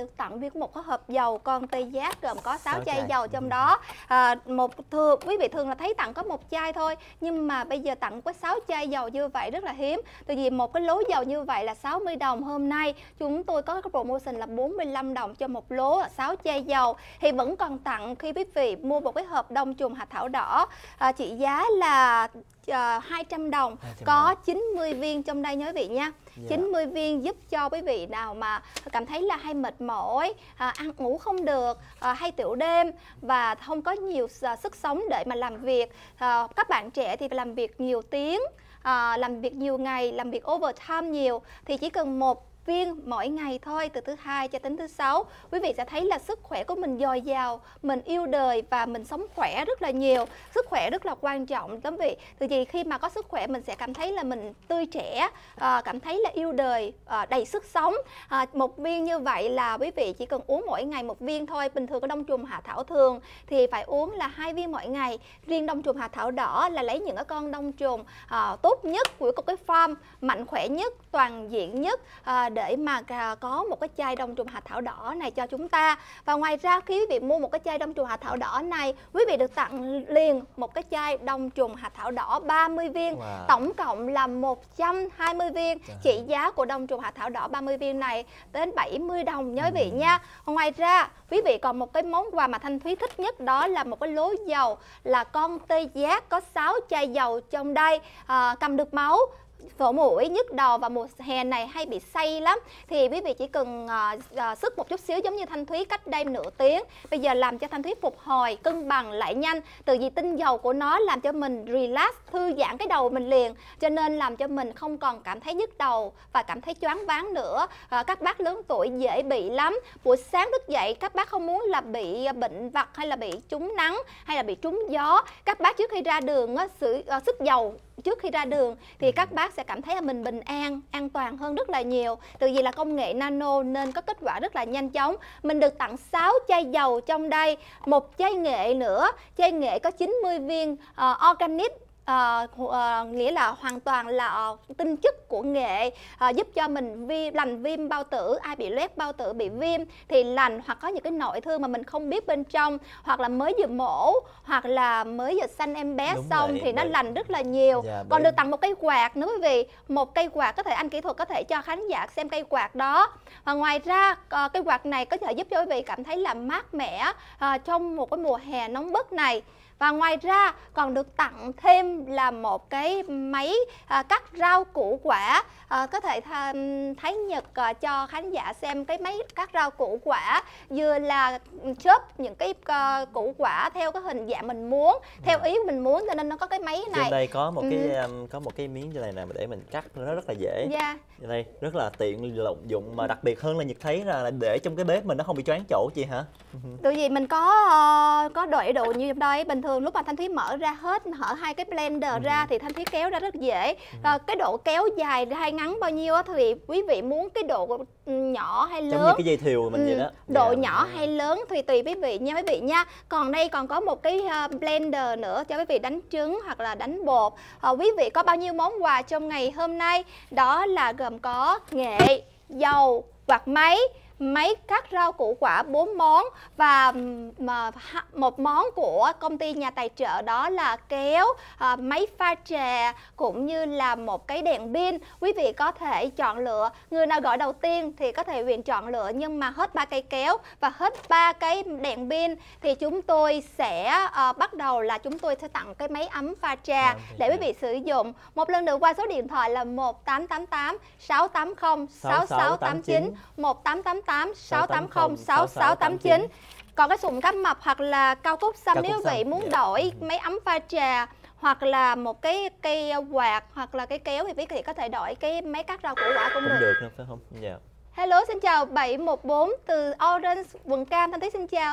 được tặng viên một cái hộp dầu con tê giác gồm có sáu Sáu chai chai. dầu trong đó. À, một thường quý vị thường là thấy tặng có một chai thôi, nhưng mà bây giờ tặng có sáu chai dầu như vậy rất là hiếm. Tại vì một cái lố dầu như vậy là sáu mươi đồng, hôm nay chúng tôi có cái promotion là bốn mươi lăm đồng cho một lố sáu chai dầu. Thì vẫn còn tặng khi quý vị mua một cái hộp đông trùng hạt thảo đỏ, à, trị giá là uh, hai trăm đồng, hai trăm có đồng. chín mươi viên trong đây nhớ quý vị nha. Dạ. chín mươi viên giúp cho quý vị nào mà cảm thấy là hay mệt mỏi, à, ăn ngủ không được, à, hay tiểu đêm và không có nhiều à, sức sống để mà làm việc. À, các bạn trẻ thì phải làm việc nhiều tiếng, à, làm việc nhiều ngày, làm việc overtime nhiều, thì chỉ cần một viên mỗi ngày thôi, từ thứ hai cho đến thứ sáu, quý vị sẽ thấy là sức khỏe của mình dồi dào, mình yêu đời và mình sống khỏe rất là nhiều. Sức khỏe rất là quan trọng quý vị. Từ vì khi mà có sức khỏe mình sẽ cảm thấy là mình tươi trẻ, à, cảm thấy là yêu đời, à, đầy sức sống. À, một viên như vậy là quý vị chỉ cần uống mỗi ngày một viên thôi. Bình thường có đông trùng hạ thảo thường thì phải uống là hai viên mỗi ngày. Riêng đông trùng hạ thảo đỏ là lấy những cái con đông trùng à, tốt nhất của cái farm, mạnh khỏe nhất, toàn diện nhất, à, để mà có một cái chai đông trùng hạ thảo đỏ này cho chúng ta. Và ngoài ra khi quý vị mua một cái chai đông trùng hạ thảo đỏ này, quý vị được tặng liền một cái chai đông trùng hạ thảo đỏ ba mươi viên. Wow. Tổng cộng là một trăm hai mươi viên. Trị giá của đông trùng hạ thảo đỏ ba mươi viên này đến bảy mươi đồng nhớ quý vị nha. Ngoài ra quý vị còn một cái món quà mà Thanh Thúy thích nhất, đó là một cái lố dầu là con tê giác, có sáu chai dầu trong đây, à, cầm được máu, sổ mũi, nhức đầu và mùa hè này hay bị say lắm, thì quý vị chỉ cần uh, uh, sức một chút xíu giống như Thanh Thúy cách đây nửa tiếng. Bây giờ làm cho Thanh Thúy phục hồi, cân bằng lại nhanh. Từ vì tinh dầu của nó làm cho mình relax, thư giãn cái đầu mình liền, cho nên làm cho mình không còn cảm thấy nhức đầu và cảm thấy choáng váng nữa. Uh, các bác lớn tuổi dễ bị lắm. Buổi sáng thức dậy các bác không muốn là bị bệnh vặt hay là bị trúng nắng hay là bị trúng gió. Các bác trước khi ra đường uh, sử, uh, sức dầu trước khi ra đường thì các bác sẽ cảm thấy là mình bình an, an toàn hơn rất là nhiều. Từ vì là công nghệ nano nên có kết quả rất là nhanh chóng. Mình được tặng sáu chai dầu trong đây, một chai nghệ nữa. Chai nghệ có chín mươi viên uh, organic, Uh, uh, nghĩa là hoàn toàn là uh, tinh chất của nghệ, uh, giúp cho mình vi, lành viêm bao tử. Ai bị loét bao tử, bị viêm thì lành, hoặc có những cái nội thương mà mình không biết bên trong, hoặc là mới vừa mổ, hoặc là mới vừa sanh em bé Đúng xong vậy, thì nó bởi... lành rất là nhiều. Dạ, Còn bởi... được tặng một cây quạt nữa quý vị. Một cây quạt có thể anh kỹ thuật có thể cho khán giả xem cây quạt đó. Và ngoài ra uh, cây quạt này có thể giúp cho quý vị cảm thấy là mát mẻ uh, trong một cái mùa hè nóng bức này. Và ngoài ra còn được tặng thêm là một cái máy à, cắt rau củ quả. À, có thể thấy Nhật à, cho khán giả xem cái máy cắt rau củ quả, vừa là chớp những cái uh, củ quả theo cái hình dạng mình muốn, theo ý mình muốn, cho nên nó có cái máy này. Trên đây có một cái ừ. um, có một cái miếng như này nè để mình cắt, nó rất là dễ. Yeah. Đây rất là tiện dụng, mà đặc biệt hơn là Nhật thấy là để trong cái bếp mình nó không bị choáng chỗ chị hả? Tại vì mình có uh, có đội đồ như trong đây. Bình thường lúc mà Thanh Thúy mở ra hết, hở hai cái blender ừ. ra thì Thanh Thúy kéo ra rất dễ. ừ. uh, Cái độ kéo dài hay ngắn bao nhiêu thì quý vị muốn cái độ nhỏ hay lớn, giống như cái dây thiều mình ừ. vậy đó. Độ yeah. nhỏ hay lớn thì tùy quý vị nha quý vị nha. Còn đây còn có một cái uh, blender nữa cho quý vị đánh trứng hoặc là đánh bột. uh, Quý vị có bao nhiêu món quà trong ngày hôm nay, đó là gồm có nghệ, dầu, quạt máy, máy cắt rau củ quả bốn món, và mà một món của công ty nhà tài trợ đó là kéo, à, máy pha trà, cũng như là một cái đèn pin. Quý vị có thể chọn lựa, người nào gọi đầu tiên thì có thể quyền chọn lựa, nhưng mà hết ba cây kéo và hết ba cái đèn pin thì chúng tôi sẽ à, bắt đầu là chúng tôi sẽ tặng cái máy ấm pha trà à, để quý vị sử dụng. Một lần nữa qua số điện thoại là một tám tám tám sáu tám không sáu sáu tám chín, một tám tám tám sáu tám không sáu sáu tám chín. Còn cái sụn cá mập hoặc là cao cúc xăm, nếu quý vị muốn đổi máy ấm pha trà hoặc là một cái cây quạt hoặc là cái kéo thì quý vị có thể đổi cái máy cắt rau củ quả cũng, cũng được. được nữa, phải không? Dạ. Hello, xin chào bảy một bốn từ Orange, quận Cam. Thanh Thúy xin chào.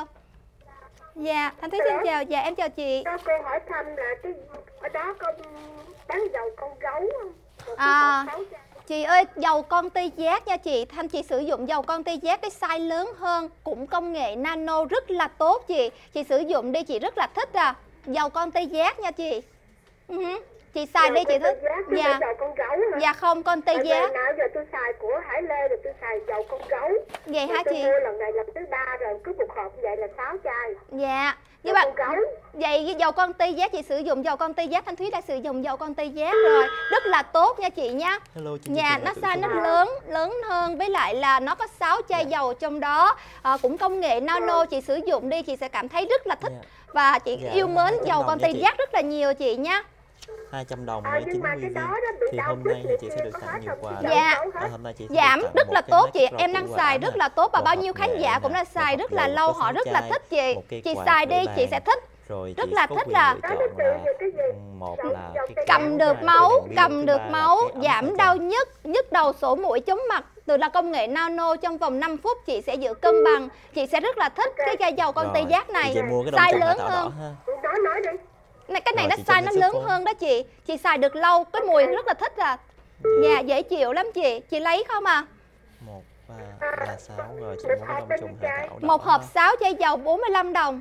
Dạ, Thanh Thúy xin chào. Dạ, em chào chị. Có cô hỏi thăm là cái ở đó có bán dầu con gấu không? À, chị ơi, dầu con tê giác nha chị. Thanh chị sử dụng dầu con tê giác cái size lớn hơn, cũng công nghệ nano rất là tốt chị. Chị sử dụng đi, chị rất là thích à. Dầu con tê giác nha chị. uh-huh. chị xài đi chị thích. Dạ. Dầu con gấu hả? Dạ không, con tê giác. Nào giờ tôi xài của Hải Lê rồi tôi xài dầu con gấu. Vậy hả chị? Tôi mua lần này lần thứ ba rồi, cứ một hộp vậy là sáu chai. Dạ. Dầu Nhưng con mà gấu. vậy dầu con tê giác chị sử dụng dầu con tê giác, Thanh Thúy đã sử dụng dầu con tê giác rồi, rất là tốt nha chị nha. Hello, Nhà nó size nó lớn lớn hơn, với lại là nó có sáu chai Dạ. dầu trong đó, à, cũng công nghệ nano, chị sử dụng đi chị sẽ cảm thấy rất là thích. Dạ. Và chị Dạ, yêu mến hai trăm dầu đồng con nha tê chị. giác rất là nhiều chị nha. hai trăm đồng À, với nhưng chín mà mươi cái viên. đó đó bị Thì đau hôm trước nay thì liệt chị kia sẽ được có tặng hết nhiều không? quà. Chị Dạ. dầu gấu À, hết. hôm nay chị sẽ Giảm được tặng rất một là cái tốt chị, make em rau đang củ xài quả rất nè, là tốt và một bao hộp nhiêu khán nghệ giả nè, cũng đã một xài hộp rất là dầu lâu, có họ sáu rất là chai, thích chị. một cây Chị quạt xài để đi chị bàn. sẽ thích. Rồi Rất chị là có thích quyền là- lựa Đó chọn là từ là những cái gì? một Dầu- là dầu cái tê kéo Cầm giác. được hai, máu, cái đèn pin, cầm thứ được ba là máu, cái ấm giảm tay đau chân. nhức, nhức đầu sổ mũi chống mặt từ là công nghệ nano trong vòng năm phút chị sẽ giữ cân bằng. Chị sẽ rất là thích cái chai dầu con tê Rồi, giác thì này. chị mua cái đông Size trùng hạ lớn thảo hơn. đỏ ha. Nói nói đi. Này, cái này Rồi, nó chị size chấm nó lên lớn số phone. hơn đó chị. Chị xài được lâu, cái mùi rất là thích à. Dạ, dễ chịu lắm chị. Chị lấy không à? Một ba ba sáu rồi chị Một mua cái hộp đông trùng bao nhiêu hạ chai? thảo đỏ. Một hộp ha. sáu chai dầu bốn mươi lăm đồng.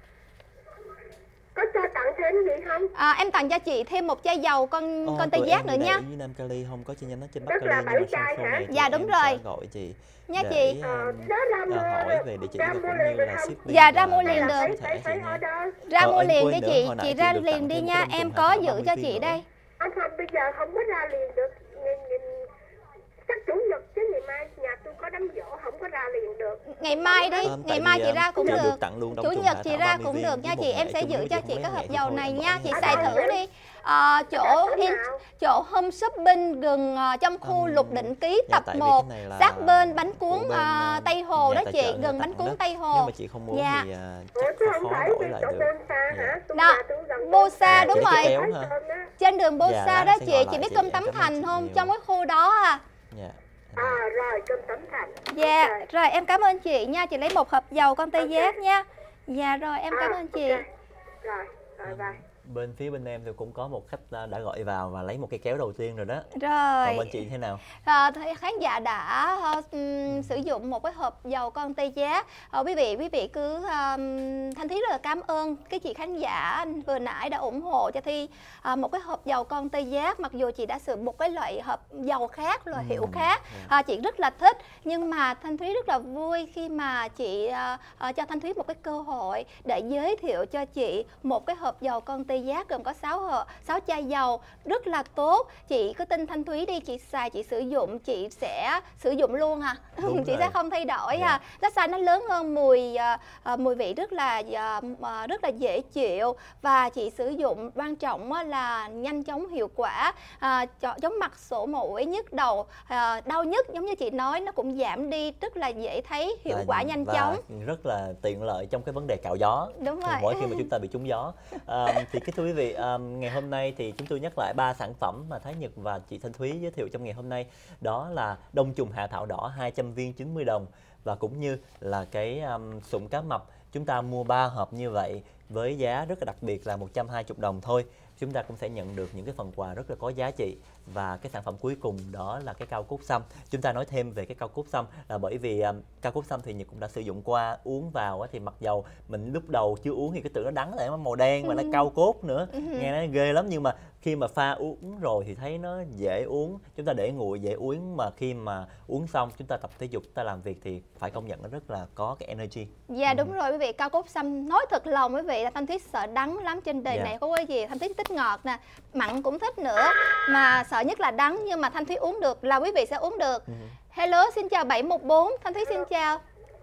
Có cho tặng thêm gì không? À, em tặng cho chị thêm một chai dầu con Ờ, con tê tụi giác em nữa đi nha. đại với Nam Cali không có chi nhánh ở trên Bắc Tức Cali, là nhưng bảy mà chai sau hả? này thì Dạ, đúng em rồi. sẽ gọi chị Nha để, chị. Ờ, um, đó ra mua à, hỏi về địa chỉ ra và mua cũng liền như được là không? shipping. Dạ, ra và mua liền bạn được. có Phải thể phải phải chị nha. order. Ra Ờ, mua em liền quên đi nữa, chị, hồi nãy chị chị ra được liền tặng đi thêm nha, một cái em đông trùng có hạ thảo giữ ba mươi cho viên chị nữa. đây. Anh không bây giờ không có ra liền được. Nhìn, nhìn, chắc chủ nhật chứ ngày mai nhà tôi có đám giỗ không có ra liền được. Ngày mai đi, Ờ, ngày tại mai vì, chị à, ra cũng chị được. được tặng luôn đông Chủ trùng nhật hạ chị thảo ra ba mươi cũng viên được nha với chị, một em nghệ sẽ chung, giữ nếu cho chị chị không cái lấy hộp nghệ thì dầu thôi, này em bỏ nha, chị nha. xài thử đi. À, chỗ in, chỗ Home Shopping gần à, trong khu Ừm, Lục Định Ký dạ, tập tại vì một, cái này là sát bên bánh của cuốn bên, à, à, Tây Hồ nhà đó tài chị, trợ người gần ta bánh tặng cuốn đó. Tây Nếu Hồ. mà chị không muốn Dạ. thì à, Ủa chắc chứ khó không khó phải đổi cái lại chỗ được. Bonsa Dạ. hả? Tôi Đó, nhà tôi gần Bosa Dạ, đúng chị lấy cái rồi. kéo ha. Trên đường Dạ, Bosa lát đó sẽ chị, gọi chị lại biết chị, cơm em Tấm cảm ơn Thành chị không? nhiều. Trong cái khu đó à. Dạ. À rồi, cơm Tấm Thành. Dạ, Ok. rồi em cảm ơn chị nha, chị lấy một hộp dầu con tê giác nha. Dạ rồi, em cảm À, ơn chị. ok. Rồi, rồi bye. Bên phía bên em thì cũng có một khách à, đã gọi vào và lấy một cây kéo đầu tiên rồi đó. Rồi. Còn bên chị thế nào? À, thì khán giả đã um, sử dụng một cái hộp dầu con tê giác. À, quý vị quý vị cứ um, Thanh Thúy rất là cảm ơn cái chị khán giả vừa nãy đã ủng hộ cho Thi à, một cái hộp dầu con tê giác, mặc dù chị đã sử dụng một cái loại hộp dầu khác, loại hiệu Ừm, khác. dạ. À, chị rất là thích, nhưng mà Thanh Thúy rất là vui khi mà chị à, à, cho Thanh Thúy một cái cơ hội để giới thiệu cho chị một cái hộp dầu con tê giác gồm có sáu hộp, sáu chai dầu rất là tốt. Chị cứ tin Thanh Thúy đi, chị xài, chị sử dụng, chị sẽ sử dụng luôn à. Đúng Chị rồi. sẽ không thay đổi Dạ. à. Nó xài nó lớn hơn, mùi à, à, mùi vị rất là à, à, rất là dễ chịu, và chị sử dụng quan trọng á là nhanh chóng hiệu quả, à, cho- chống mặt sổ mũi, nhức đầu, à, đau nhức giống như chị nói nó cũng giảm đi, rất là dễ thấy, hiệu Và- quả nhanh và chóng. rất là tiện lợi trong cái vấn đề cạo gió. Đúng rồi. Mỗi khi mà chúng ta bị trúng gió. À, thì cái thưa quý vị, à, ngày hôm nay thì chúng tôi nhắc lại ba sản phẩm mà Thái Nhật và chị Thanh Thúy giới thiệu trong ngày hôm nay. Đó là đông trùng hạ thảo đỏ hai trăm viên chín mươi đồng, và cũng như là cái um, sụn cá mập. Chúng ta mua ba hộp như vậy với giá rất là đặc biệt là một trăm hai mươi đồng thôi. Chúng ta cũng sẽ nhận được những cái phần quà rất là có giá trị. Và cái sản phẩm cuối cùng đó là cái cao cốt sâm. Chúng ta nói thêm về cái cao cốt sâm là bởi vì um, cao cốt sâm thì Nhật cũng đã sử dụng qua, uống vào á, thì mặc dầu mình lúc đầu chưa uống thì cái tưởng nó đắng lại, nó màu đen và nó cao cốt nữa, nghe nó ghê lắm, nhưng mà khi mà pha uống rồi thì thấy nó dễ uống, chúng ta để nguội dễ uống, mà khi mà uống xong chúng ta tập thể dục, chúng ta làm việc thì phải công nhận nó rất là có cái energy. Dạ đúng rồi quý vị, cao cốt sâm nói thật lòng quý vị là Thanh Thúy sợ đắng lắm, trên đời Dạ. này có cái gì Thanh Thúy thích ngọt nè, mặn cũng thích nữa, mà sợ nhất là đắng, nhưng mà Thanh Thúy uống được là quý vị sẽ uống được. Ừ. Hello, xin chào bảy một bốn, Thanh Thúy xin chào.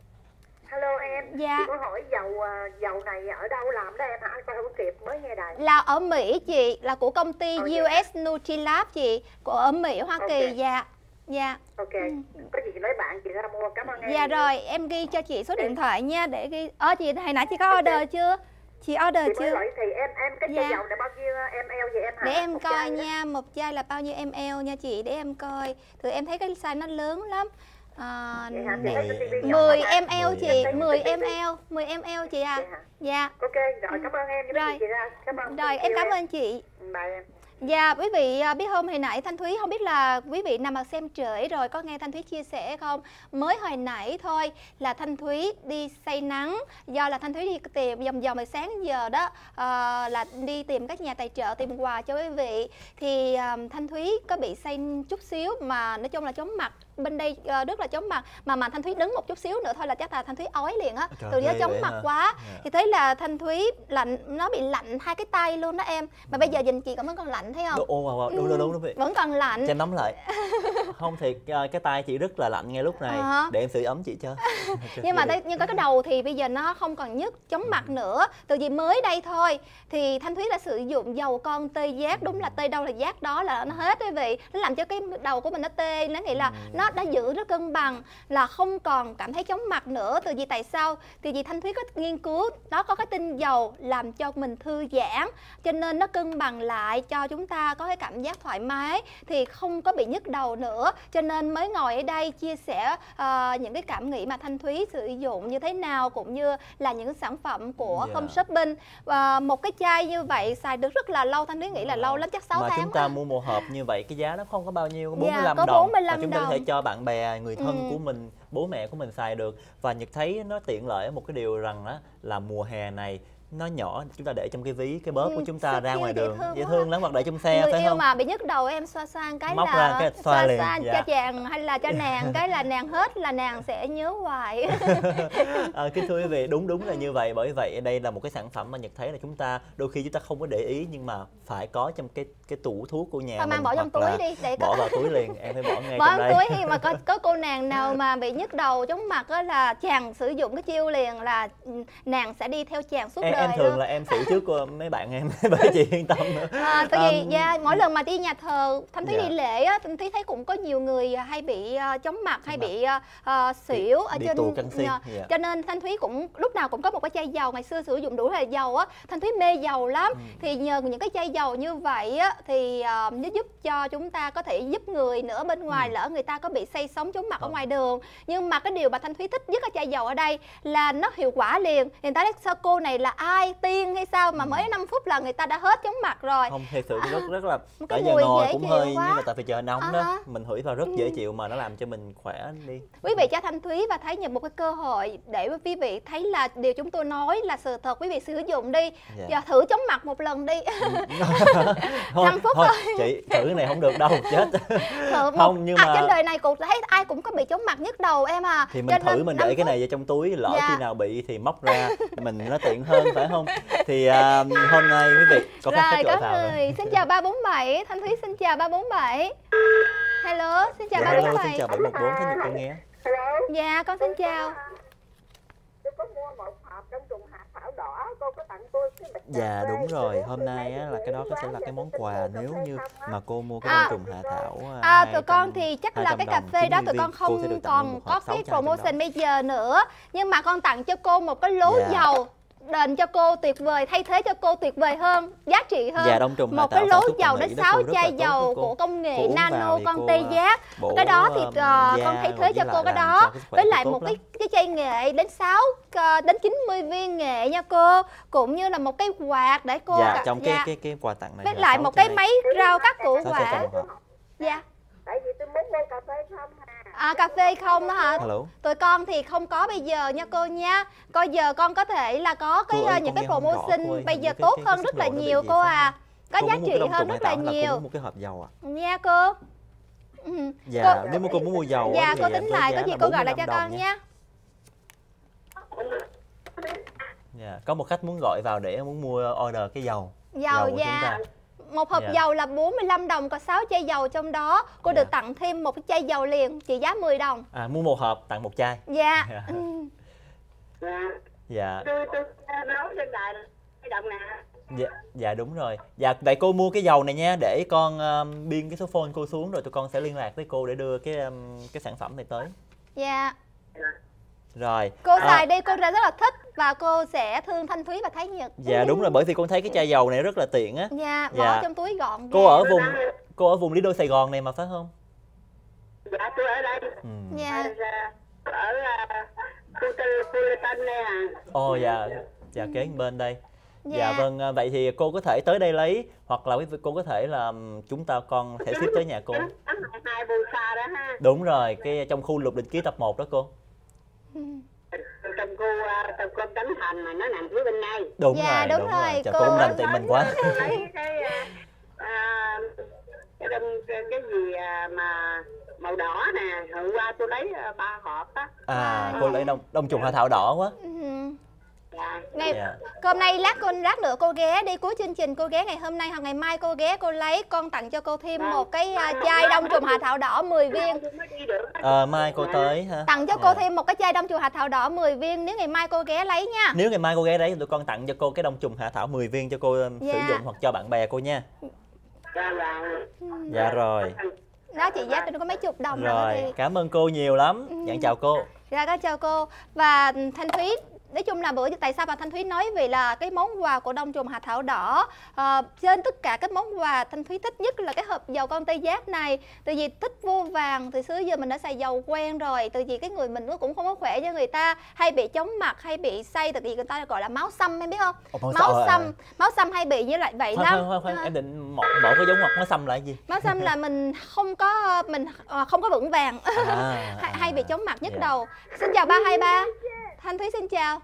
Hello em. Dạ. Chị có hỏi dầu à, dầu này ở đâu làm đó em hả? Coi không kịp mới nghe đài. Là ở Mỹ chị, là của công ty Ờ, u dạ. ét Nutrilab chị, của ở Mỹ, Hoa Kỳ. Ok. Dạ. Dạ. Ok. Có gì lấy bạn chị ra mua. Cảm ơn em. Dạ rồi, em ghi cho chị số điện thoại nha, để ghi. Ờ chị hồi nãy chị có order chưa? Chị order Chị mới chưa? hỏi thì em em cái chai Dạ. dầu này bao nhiêu ml vậy em hả? Để em Một coi chai đó. nha, một chai là bao nhiêu ml nha chị, để em coi. Thì em thấy cái size nó lớn lắm. À, Vậy hả? Chị Mười- thấy cái tivi mười nhỏ hả? ml chị, Em thấy mười cái tivi. ml, mười ml chị à. Vậy hả? Dạ. Ok, rồi cảm ơn em. Rồi. Chị ra. Cảm ơn. Rồi em cảm ơn chị. Bye em. Dạ, quý vị à, biết không, hồi nãy Thanh Thúy không biết là quý vị nằm mà xem trễ rồi có nghe Thanh Thúy chia sẻ không? Mới hồi nãy thôi là Thanh Thúy đi say nắng, do là Thanh Thúy đi tìm vòng vòng từ sáng giờ đó, à, là đi tìm các nhà tài trợ tìm quà cho quý vị. Thì à, Thanh Thúy có bị say chút xíu mà nói chung là chóng mặt. Bên đây uh, rất là chóng mặt, mà mà Thanh Thúy đứng một chút xíu nữa thôi là chắc là Thanh Thúy ói liền á. Từ đó chóng mặt quá. Yeah. Thì thấy là Thanh Thúy lạnh, nó bị lạnh hai cái tay luôn đó em. Mà bây giờ nhìn chị vẫn còn lạnh thấy không? Ồ, wow, wow. Đúng, đúng, đúng, đúng. Vẫn còn lạnh. Cho em nắm lại. Không thì cái tay chị rất là lạnh ngay lúc này. À. Để em sưởi ấm chị cho. Nhưng mà nhưng có cái đầu thì bây giờ nó không còn nhức chóng mặt nữa. Từ vì mới đây thôi thì Thanh Thúy đã sử dụng dầu con tê giác. Đúng là tê đâu là giác đó là nó hết quý vị. Nó làm cho cái đầu của mình nó tê. Nó nghĩ là nó đã giữ rất cân bằng, là không còn cảm thấy chóng mặt nữa. Từ vì tại sao? Từ vì Thanh Thúy có nghiên cứu đó, có cái tinh dầu làm cho mình thư giãn, cho nên nó cân bằng lại cho chúng ta có cái cảm giác thoải mái, thì không có bị nhức đầu nữa. Cho nên mới ngồi ở đây chia sẻ uh, những cái cảm nghĩ mà Thanh Thúy sử dụng như thế nào, cũng như là những sản phẩm của yeah. Home Shopping. Và uh, một cái chai như vậy xài được rất là lâu. Thanh Thúy nghĩ là lâu lắm, chắc sáu mà tháng. Mà chúng ta à. mua một hộp như vậy cái giá nó không có bao nhiêu, bốn mươi lăm yeah, có đồng. bốn mươi lăm và chúng ta đồng. có thể cho bạn bè, người thân ừ. của mình, bố mẹ của mình xài được. Và Nhật thấy nó tiện lợi ở một cái điều rằng đó, là mùa hè này nó nhỏ, chúng ta để trong cái ví, cái bóp ừ, của chúng ta ra ngoài đường, dễ thương lắm, hoặc để trong xe, người phải yêu không? Mà bị nhức đầu em xoa xoa cái móc là ra cái xoa, xoa, liền. xoa Dạ. cho chàng hay là cho nàng cái là nàng hết, là nàng sẽ nhớ hoài. à, kính thưa quý vị, đúng đúng là như vậy. Bởi vậy đây là một cái sản phẩm mà Nhật thấy là chúng ta đôi khi chúng ta không có để ý, nhưng mà phải có trong cái cái tủ thuốc của nhà. Thôi mình, mang bỏ trong túi đi để bỏ vào túi liền, em phải bỏ ngay bỏ trong đây. túi khi mà có có cô nàng nào mà bị nhức đầu chóng mặt á, là chàng sử dụng cái chiêu liền là nàng sẽ đi theo chàng suốt em, đời em thường luôn. là em xử trước của mấy bạn em, bởi chị yên tâm nữa. À, tại vì um, yeah, mỗi lần mà đi nhà thờ Thanh Thúy dạ. đi lễ á, Thanh Thúy thấy cũng có nhiều người hay bị uh, chóng mặt, hay bị uh, uh, xỉu ở đi trên tù canxi. uh, Yeah. cho nên Thanh Thúy cũng lúc nào cũng có một cái chai dầu. Ngày xưa sử dụng đủ là dầu á, Thanh Thúy mê dầu lắm. ừ. Thì nhờ những cái chai dầu như vậy á, thì uh, nó giúp cho chúng ta có thể giúp người nữa bên ngoài. ừ. Lỡ người ta có bị say sóng chóng mặt ừ. ở ngoài đường, nhưng mà cái điều mà Thanh Thúy thích nhất cái chai dầu ở đây là nó hiệu quả liền. Người ta nói sao cô này là ai, tiên hay sao mà ừ. mới năm phút là người ta đã hết chóng mặt rồi. Không, thật sự rất rất là cái giờ ngồi cũng hơi quá. nhưng mà tại vì trời nóng uh-huh. đó, mình hửi vào rất ừ. dễ chịu mà nó làm cho mình khỏe đi. Quý vị cho Thanh Thúy và thấy nhận một cái cơ hội để quý vị thấy là điều chúng tôi nói là sự thật. Quý vị sử dụng đi, yeah. giờ thử chóng mặt một lần đi. thôi, năm phút thôi, thôi. Chị thử cái này không được đâu, chết. Thử một... không nhưng à, mà trên đời này cũng thấy ai cũng có bị chóng mặt nhức đầu em à. Thì mình thử mình để phút. Cái này vào trong túi, lỡ yeah. khi nào bị thì móc ra mình nó tiện hơn, phải không? Thì uh, hôm nay quý vị có rồi, khách có vào người. Xin chào ba bốn bảy, Thanh Thúy xin chào ba bốn bảy. Hello, xin chào dạ, ba bốn bảy. Xin chào bảy một bốn, Thanh Nhật con nghe. Hello. Dạ, con xin chào. Tôi có mua một hộp đông trùng hạt thảo đỏ, cô có tặng tôi cái bịch. Dạ đúng rồi, hôm nay á, là cái đó có sẽ là cái món quà nếu như mà cô mua cái đông trùng hạ thảo. À, tụi con thì chắc là cái cà phê đó tụi con không còn có cái promotion bây giờ nữa, nhưng mà con tặng cho cô một cái lố dạ. dầu đền cho cô tuyệt vời, thay thế cho cô tuyệt vời hơn, giá trị hơn. Dạ, đông trùng một cái lố dầu đến sáu chai dầu của công nghệ nano con tê giác. Cái đó thì uh, con thay thế cho cô cái đó, với lại một cái cái chai nghệ đến sáu uh, đến chín mươi viên nghệ nha cô, cũng như là một cái quạt để cô dạ, trong dạ. cái cái cái quà tặng này. Với lại một cái máy rau cắt củ quả. Dạ. Tại vì tôi muốn mua cà phê không à. À, cà phê không đó hả? Hello. Tụi con thì không có bây giờ nha cô nha. Coi giờ con có thể là có cái ơi, những cái promotion bây giờ tốt hơn rất là nhiều cô à. Có giá trị hơn rất là nhiều. Một cái hộp dầu à? Nha cô. Dạ, nếu mà cô muốn mua dầu dạ, cô tính lại có gì cô gọi lại cho con nha. Dạ, có một khách muốn gọi vào để muốn mua order cái dầu. Dầu dạ. Một hộp yeah. dầu là bốn mươi lăm đồng, có sáu chai dầu trong đó. Cô yeah. được tặng thêm một cái chai dầu liền, trị giá mười đồng. À, mua một hộp tặng một chai. Dạ. Yeah. ừ. Dạ. Tôi tôi nấu trên đài đồng nè. Dạ, dạ đúng rồi. Dạ, vậy cô mua cái dầu này nha, để con um, biên cái số phone cô xuống rồi tụi con sẽ liên lạc với cô để đưa cái um, cái sản phẩm này tới. Dạ. Rồi. Cô à, xài đi, cô ra rất là thích và cô sẽ thương Thanh Thúy và Thái Nhật. Dạ đúng rồi, bởi vì con thấy cái chai dầu này rất là tiện á. Dạ, bỏ dạ. trong túi gọn. Cô ở vùng cô ở vùng Lido Sài Gòn này mà phải không? Dạ tôi ở đây. Ừ. Dạ. Ở khu Tân này à. Ồ dạ, dạ kế bên đây. Dạ, Dạ. vâng, à, vậy thì cô có thể tới đây lấy, hoặc là quý vị- cô có thể là ừm, chúng ta con thể ship tới nhà cô. hai bù xa đó ha. Đúng rồi, cái trong khu Lục Định Ký tập một đó cô. Trong khu trong khu Trấn Thành mà nó nằm phía bên này. Đúng Dạ, rồi, đúng rồi, Trời, cô- cô cũng rành tiệm mình quá. Lấy cái à, cái, cái, cái, cái gì à, mà màu đỏ nè, hôm qua tôi lấy à, ba hộp á. À, cô lấy đông đông trùng hạ thảo đỏ quá. Ừ. Dạ. Ngày Dạ. hôm nay lát cô lát nữa cô ghé đi, cuối chương trình cô ghé ngày hôm nay hoặc ngày mai cô ghé cô lấy, con tặng cho cô thêm một cái à, chai đông trùng hạ thảo đỏ mười viên. Tôi mới đi được. Ờ, mai cô tới ha. Tặng cho Dạ. cô thêm một cái chai đông trùng hạ thảo đỏ mười viên nếu ngày mai cô ghé lấy nha. Nếu ngày mai cô ghé đấy, tụi con tặng cho cô cái đông trùng hạ thảo mười viên cho cô um, sử Dạ. dụng hoặc cho bạn bè cô nha. Dạ, dạ. Dạ rồi. Đó chị giá trên có mấy chục đồng rồi. Rồi, Thì cảm ơn cô nhiều lắm. Dạ chào cô. Dạ con chào cô. Và Thanh Thúy, nói chung là bữa tại sao mà Thanh Thúy nói về là cái món quà của đông trùng hạ thảo đỏ, à, trên tất cả các món quà Thanh Thúy thích nhất là cái hộp dầu con tê giác này. Từ vì thích vô vàng, từ xưa giờ mình đã xài dầu quen rồi, từ vì cái người mình nó cũng không có khỏe cho người ta, hay bị chóng mặt, hay bị say, từ vì người ta gọi là máu xăm em biết không? Ồ, máu Máu xăm, xăm, à. máu xăm hay bị như lại vậy Khoan, lắm. khoan, khoan, khoan. À. Em định mở, mở cái giống ngoặc nó xăm là cái gì? Máu xăm là mình không có mình à, không có vững vàng, À, hay, hay bị chóng mặt nhức dạ. đầu. Xin chào ba hai ba. Thanh Thúy xin chào.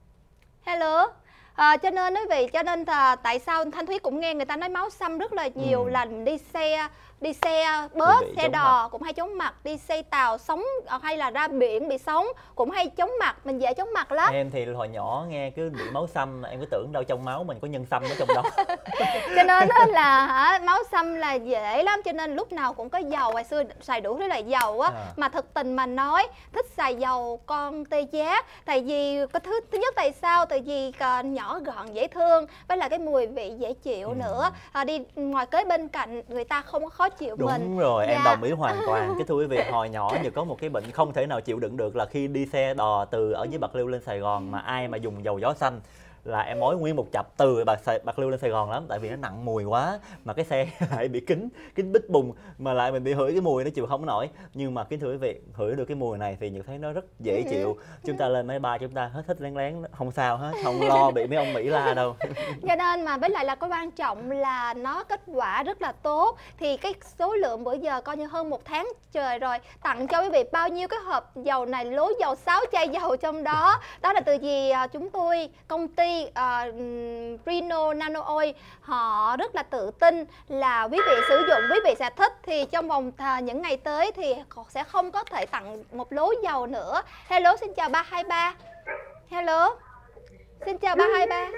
Hello. À, cho nên quý vị, cho nên là tại sao Thanh Thúy cũng nghe người ta nói máu xăm rất là nhiều, Ừ. lần đi xe đi xe bớt, bị xe chóng đò cũng hay chóng mặt, đi xe tàu sóng hay là ra biển bị sóng cũng hay chóng mặt, mình dễ chóng mặt lắm. Em thì hồi nhỏ nghe cứ bị máu xăm, em cứ tưởng đâu trong máu mình có nhân xăm ở trong đó. Cho nên đó là hả, máu xăm là dễ lắm, cho nên lúc nào cũng có dầu, hồi xưa xài đủ thứ loại dầu á. À. Mà thực tình mà nói thích xài dầu con tê giác, tại vì cái thứ thứ nhất tại sao, tại vì à, nhỏ gọn dễ thương, với là cái mùi vị dễ chịu Ừ. nữa, à, đi ngoài kế bên cạnh người ta không có khó chịu Đúng mình. rồi, em Dạ. đồng ý hoàn toàn. Cái thưa quý vị, hồi nhỏ giờ có một cái bệnh không thể nào chịu đựng được là khi đi xe đò từ ở dưới Bạc Liêu lên Sài Gòn mà ai mà dùng dầu gió xanh là em ói nguyên một chập từ Bạc, Sài, Bạc Liêu lên Sài Gòn lắm, tại vì nó nặng mùi quá, mà cái xe lại bị kính kính bít bùng, mà lại mình bị hửi cái mùi nó chịu không nổi. Nhưng mà kính thưa quý vị, hửi được cái mùi này thì Nhật thấy nó rất dễ chịu. Chúng ta lên máy bay chúng ta hết thích lén lén không sao hết, không lo bị mấy ông Mỹ la đâu. Cho nên mà với lại là cái quan trọng là nó kết quả rất là tốt. Thì cái số lượng bữa giờ coi như hơn một tháng trời rồi, tặng cho quý vị bao nhiêu cái hộp dầu này, lố dầu, sáu chai dầu trong đó. Đó là từ vì à, chúng tôi, công ty à, Reno Nano Oil, họ rất là tự tin là quý vị sử dụng quý vị sẽ thích. Thì trong vòng à, những ngày tới thì họ sẽ không có thể tặng một lố dầu nữa. Hello, xin chào ba hai ba. Hello, xin chào ba hai ba.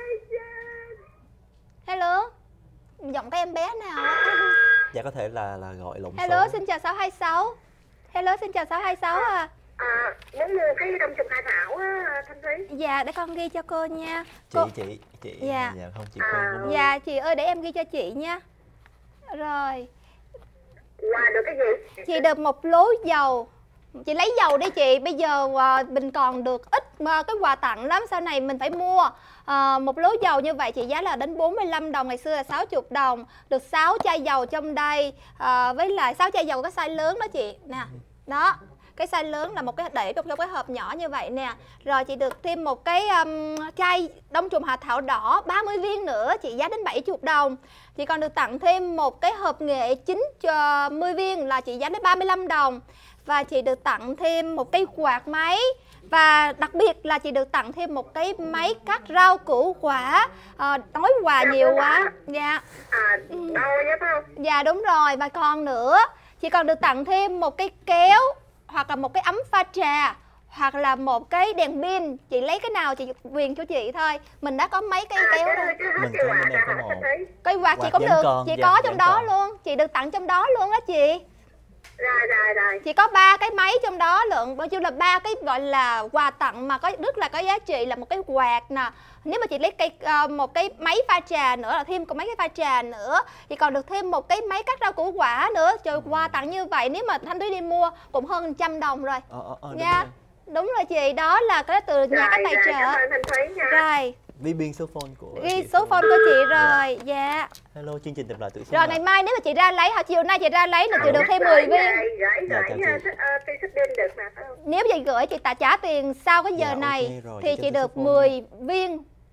Hello, giọng các em bé nào? Dạ có thể là là gọi lộn Hello, số. xin chào sáu hai sáu. Hello, xin chào sáu hai sáu à. À, muốn mua cái đông trùng hạ thảo á, Thanh Thúy. Dạ, để con ghi cho cô nha. Chị Cô... chị chị Dạ. dạ không chị À. Phương cũng Dạ, chị ơi để em ghi cho chị nha. Rồi, Quà được cái gì? chị được một lố dầu. Chị lấy dầu đi chị, bây giờ à, mình còn được ít mà cái quà tặng lắm, sau này mình phải mua. À, một lố dầu như vậy chị giá là đến bốn mươi lăm đồng, ngày xưa là sáu mươi đồng. Được sáu chai dầu trong đây, à, với lại sáu chai dầu cái size lớn đó chị. Nè, đó. Cái size lớn là một cái để trong cái hộp nhỏ như vậy nè. Rồi chị được thêm một cái um, chai đông trùng hạ thảo đỏ ba mươi viên nữa, chị giá đến bảy mươi đồng. Chị còn được tặng thêm một cái hộp nghệ chín mươi viên là chị giá đến ba mươi lăm đồng. Và chị được tặng thêm một cái quạt máy. Và đặc biệt là chị được tặng thêm một cái máy cắt rau củ quả. à, Nói quà nhiều quá. Dạ. À, đôi á phải không? Dạ đúng rồi, và còn nữa, chị còn được tặng thêm một cái kéo, hoặc là một cái ấm pha trà, hoặc là một cái đèn pin. Chị lấy cái nào chị quyền cho chị thôi. Mình đã có mấy cái kéo rồi. Mình có bên em có một Cây quạt chị quạt cũng vẫn được, còn, chị dạ, có vẫn trong đó còn. luôn. Chị được tặng trong đó luôn đó chị. Rồi, rồi, rồi. Chị có ba cái máy trong đó lượng, bao nhiêu là ba cái gọi là quà tặng mà có rất là có giá trị, là một cái quạt nè. Nếu mà chị lấy cây uh, một cái máy pha trà nữa, là thêm có mấy cái pha trà nữa, chị còn được thêm một cái máy cắt rau củ quả nữa. Trời, quà tặng như vậy nếu mà Thanh Thúy đi mua cũng hơn một trăm đồng rồi. Ờ, ờ, ờ, đúng Dạ, rồi. đúng rồi chị, đó là cái từ nhà các tài trợ. Cảm ơn Thanh Thúy nha. Rồi, Ghi biên số phone của ghi chị số Phương. phone của chị Dạ. rồi. Dạ. Hello, chương trình tìm lại tuổi xuân. Rồi ạ. ngày mai nếu mà chị ra lấy, hoặc chiều nay chị ra lấy là chị được thêm mười viên. Gửi, Dạ, gửi, chào gửi, chị. tôi xuất bill được mà phải không? Nếu chị gửi chị ta trả tiền sau cái giờ Dạ, ok này rồi, thì chị chị cho tôi được số phone mười viên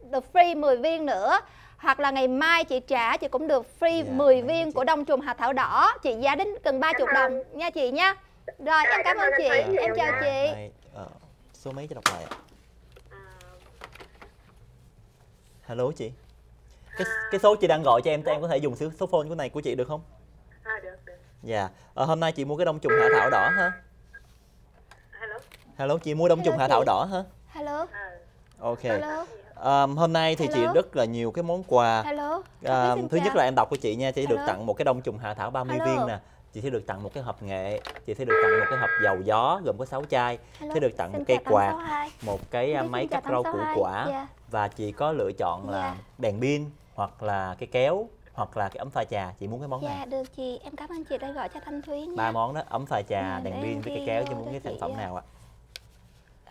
được free mười viên nữa. Hoặc là ngày mai chị trả chị cũng được free yeah, mười viên của đông trùng hạ thảo đỏ, trị giá đến gần ba mươi đồng nha chị nha. Rồi em cảm ơn chị, em chào chị. Này, uh, số mấy cho đọc lại ạ? Hello chị. Cái cái số chị đang gọi cho em, em có thể dùng số, số phone của này của chị được không? À, được, được. Dạ. À, hôm nay chị mua cái đông trùng hạ thảo đỏ hả? Hello. Hello, chị mua đông trùng hạ thảo đỏ hả? Hello. Ok. Hello. À, hôm nay thì Hello. chị rất là nhiều cái món quà. Hello. À, thứ chào. nhất là em đọc của chị nha, chị Hello. được tặng một cái đông trùng hạ thảo ba mươi Hello. viên nè. Chị sẽ được tặng một cái hộp nghệ, chị sẽ được tặng một cái hộp dầu gió gồm có sáu chai, Hello. sẽ được tặng Xin một cây chào quạt, tám sáu hai. một cái Xin máy chào cắt tám rau sáu củ hai. quả Yeah. và chị có lựa chọn là Yeah. đèn pin hoặc là cái kéo hoặc là cái ấm pha trà. Chị muốn cái món Dạ nào? được chị, em cảm ơn chị đã gọi cho Thanh Thúy nha. Ba món đó, ấm pha trà, Ừ, đèn để pin em với cái ghi kéo. vô Chị muốn cho cái sản chị phẩm á. nào ạ? Ờ,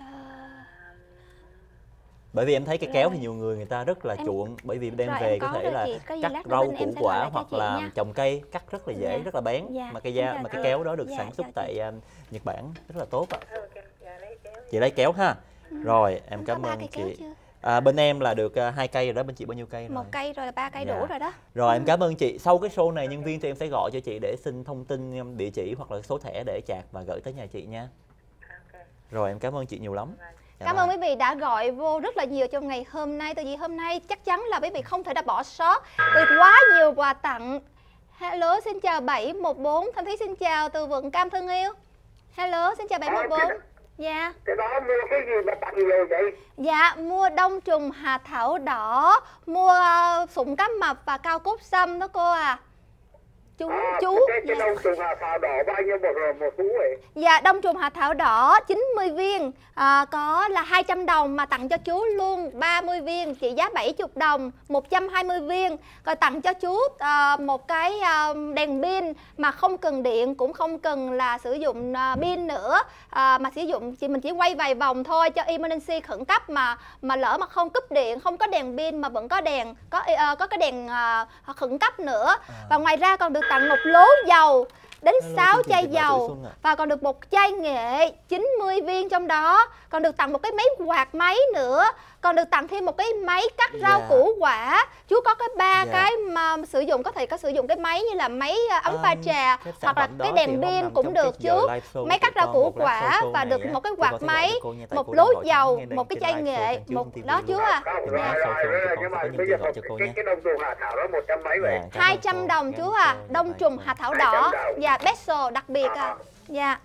Bởi vì em thấy cái kéo Rồi. thì nhiều người người ta rất là Em- chuộng, bởi vì đem Rồi, về em có có thể rồi là chị. Có gì cắt lát nữa rau bên em củ sẽ gọi quả lại cho hoặc chị là nha. trồng cây cắt rất là dễ, Dạ. rất là bén. Dạ, Mà cái em da chào mà cái chị. kéo đó được Dạ, sản xuất chào tại um, Nhật Bản rất là tốt ạ. Ok, dạ lấy kéo. Chị lấy kéo ha. Rồi em Em cảm có ba ơn cây kéo chị. chưa? À, bên em là được uh, hai cây rồi đó, bên chị bao nhiêu cây rồi? Một cây rồi là ba cây Dạ. đủ rồi đó. Rồi em cảm ơn chị. Sau cái show này nhân viên tụi em sẽ gọi cho chị để xin thông tin um, địa chỉ hoặc là số thẻ để chạc và gửi tới nhà chị nha. Ok. Rồi em cảm ơn chị nhiều lắm. Dạ Cảm bye. ơn quý vị đã gọi vô rất là nhiều trong ngày hôm nay. Tại vì hôm nay chắc chắn là quý vị không thể đã bỏ sót vì quá nhiều quà tặng. Hello, xin chào bảy một bốn. Thanh Thúy xin chào từ vườn cam thân yêu. Hello, xin chào bảy một bốn. Dạ. Cái đó mua cái gì mà tặng nhiều vậy? Dạ, mua đông trùng hạ thảo đỏ, mua uh, sụng cá mập và cao cốt sâm đó cô à. Chú, À, chú. cái, cái Dạ. đông trùng hạ thảo đỏ bao nhiêu một một hũ vậy? Dạ, đông trùng hạ thảo đỏ chín mươi viên, à, có là hai trăm đồng mà tặng cho chú luôn ba mươi viên trị giá bảy mươi đồng, một trăm hai mươi viên. Rồi tặng cho chú à, một cái à, đèn pin mà không cần điện cũng không cần là sử dụng à, pin nữa, à, mà sử dụng chỉ mình chỉ quay vài vòng thôi cho emergency khẩn cấp mà mà lỡ mà không cúp điện, không có đèn pin mà vẫn có đèn, có à, có cái đèn à, khẩn cấp nữa. Và ngoài ra còn được tặng một lố dầu đến Hello, sáu chương trình chai Tìm Lại Tuổi dầu Xuân ạ. và còn được một chai nghệ chín mươi viên trong đó, còn được tặng một cái máy quạt máy nữa, còn được tặng thêm một cái máy cắt rau Dạ. củ quả. Chú có cái ba Dạ. cái mà sử dụng, có thể có sử dụng cái máy như là máy à, ấm pha Um, trà cái sản hoặc là phẩm cái đó đèn thì không pin nằm cũng trong được cái giờ chú. live show Máy của cắt rau con. củ Một lát quả show và này được á, một cái thì quạt con sẽ gọi máy, cho cô nha, tại một cô lố đang gọi dầu, ngay một cái trên chai live show nghệ, trên một chương trình đó ti vi chú luôn. à. Không, Thì rồi, lát sau rồi, show rồi, thì con nhưng sẽ mà có nhân bây viên giờ gọi cho cô cái, nhé. cái đông trùng hạ thảo đó một trăm mấy vậy? Dạ, cảm hai ơn trăm cô. đồng Cảm chú ơn à, cô. đông Dạ, trùng bye hạ cô. thảo hai trăm đỏ đồng. và special đặc biệt à. À. Dạ.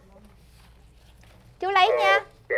Chú lấy nha. Ok.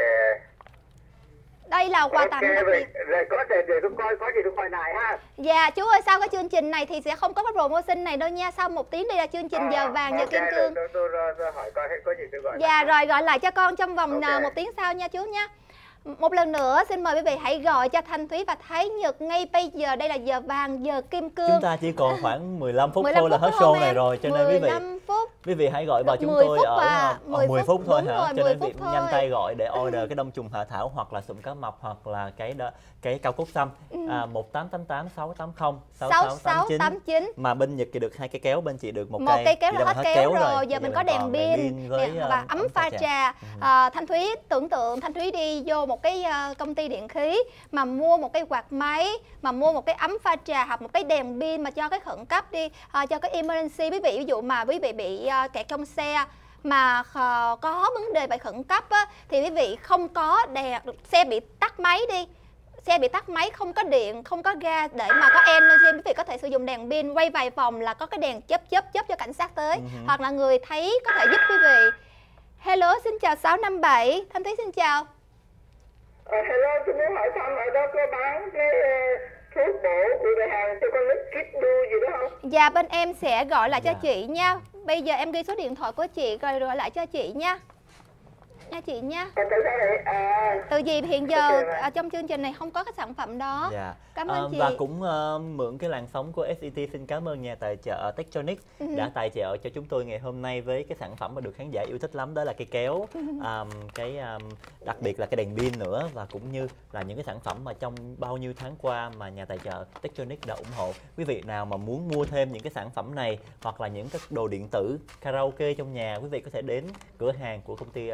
Đây là quà Ok, tặng đặc vậy, biệt. rồi có thể để tôi coi, có gì tôi coi lại ha. Dạ chú ơi, sau cái chương trình này thì sẽ không có cái promotion này đâu nha. Sau một tiếng đây là chương trình giờ vàng, giờ Ok, kim cương. Tôi, tôi, tôi, tôi hỏi coi có gì tôi gọi Dạ lại. rồi, gọi lại cho con trong vòng Ok. một tiếng sau nha chú nha. Một lần nữa xin mời quý vị hãy gọi cho Thanh Thúy và Thái Nhật ngay bây giờ. Đây là giờ vàng, giờ kim cương. Chúng ta chỉ còn khoảng mười lăm phút mười lăm thôi là phút hết phải không show này em? rồi, cho nên quý vị mười lăm phút. quý vị hãy gọi vào Được chúng mười tôi phút ở à, ờ, mười mười phút, phút thôi đúng hả? rồi, Cho mười nên phút việc thôi. nhanh tay gọi để order cái đông trùng hạ thảo hoặc là sụn cá mập hoặc là cái đó, cái cao cốt sâm. À, một tám tám tám sáu tám không sáu sáu sáu sáu tám tám chín. chín. Mà bên Nhật thì được hai cây kéo, bên chị được một, Một cây kéo Chị là đã hết hết kéo rồi, rồi. giờ Bây mình có đèn còn pin với nè, ờ, và ấm pha trà. Ừ. À, Thanh Thúy tưởng tượng Thanh Thúy đi vô một cái ờ, công ty điện khí mà mua một cái quạt máy, mà mua một cái ấm pha trà hoặc một cái đèn pin mà cho cái khẩn cấp đi, à, cho cái emergency. Quý vị ví dụ mà quý vị bị uh, kẹt trong xe mà uh, có vấn đề phải khẩn cấp á, thì quý vị không có đèn, xe bị tắt máy đi, xe bị tắt máy không có điện, không có ga để mà có energy, quý vị có thể sử dụng đèn pin quay vài vòng là có cái đèn chớp chớp chớp cho cảnh sát tới, Uh-huh. hoặc là người thấy có thể giúp quý vị. Hello, xin chào sáu năm bảy, Thanh Thúy xin chào. Ờ, hello, tôi muốn hỏi thăm ở đó có bán cái uh, thuốc bổ của cửa hàng cho con nít Kid Do gì đó không? Dạ bên em sẽ gọi lại cho Dạ. chị nha. Bây giờ em ghi số điện thoại của chị rồi gọi lại cho chị nha. Nha chị nha. Còn tại sao lại à? Từ vì hiện giờ Ok, ở trong chương trình này không có cái sản phẩm đó. Dạ. Cảm ơn Ờ, chị. Và cũng ờ, mượn cái làn sóng của ét i tê, xin cảm ơn nhà tài trợ Tektronix Ừ. đã tài trợ cho chúng tôi ngày hôm nay với cái sản phẩm mà được khán giả yêu thích lắm, đó là cây kéo, Ừ. um, cái um, đặc biệt là cái đèn pin nữa, và cũng như là những cái sản phẩm mà trong bao nhiêu tháng qua mà nhà tài trợ Tektronix đã ủng hộ. Quý vị nào mà muốn mua thêm những cái sản phẩm này hoặc là những cái đồ điện tử, karaoke trong nhà, quý vị có thể đến cửa hàng của công ty uh, Tektronix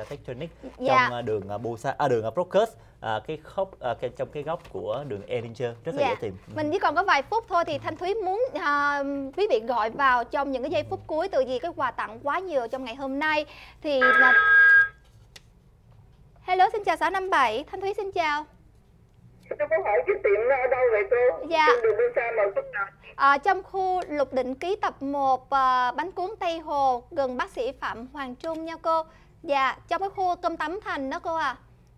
Dạ. trong đường Busan, à, đường Brockhurst, à, cái góc à, cái, trong cái góc của đường Edinger, rất là Dạ. dễ tìm. Mình chỉ còn có vài phút thôi thì Thanh Thúy muốn à, quý vị gọi vào trong những cái giây phút cuối, từ vì cái quà tặng quá nhiều trong ngày hôm nay thì là... Hello, xin chào sáu năm bảy, Thanh Thúy xin chào. Tôi có hỏi cái tiệm nó ở đâu vậy cô? Dạ. Trên đường Busan mà chút nào? À, trong khu Lục Định Ký tập một, à, bánh cuốn Tây Hồ, gần bác sĩ Phạm Hoàng Trung nha cô. Dạ, trong cái khu Cơm Tấm Thành đó cô à.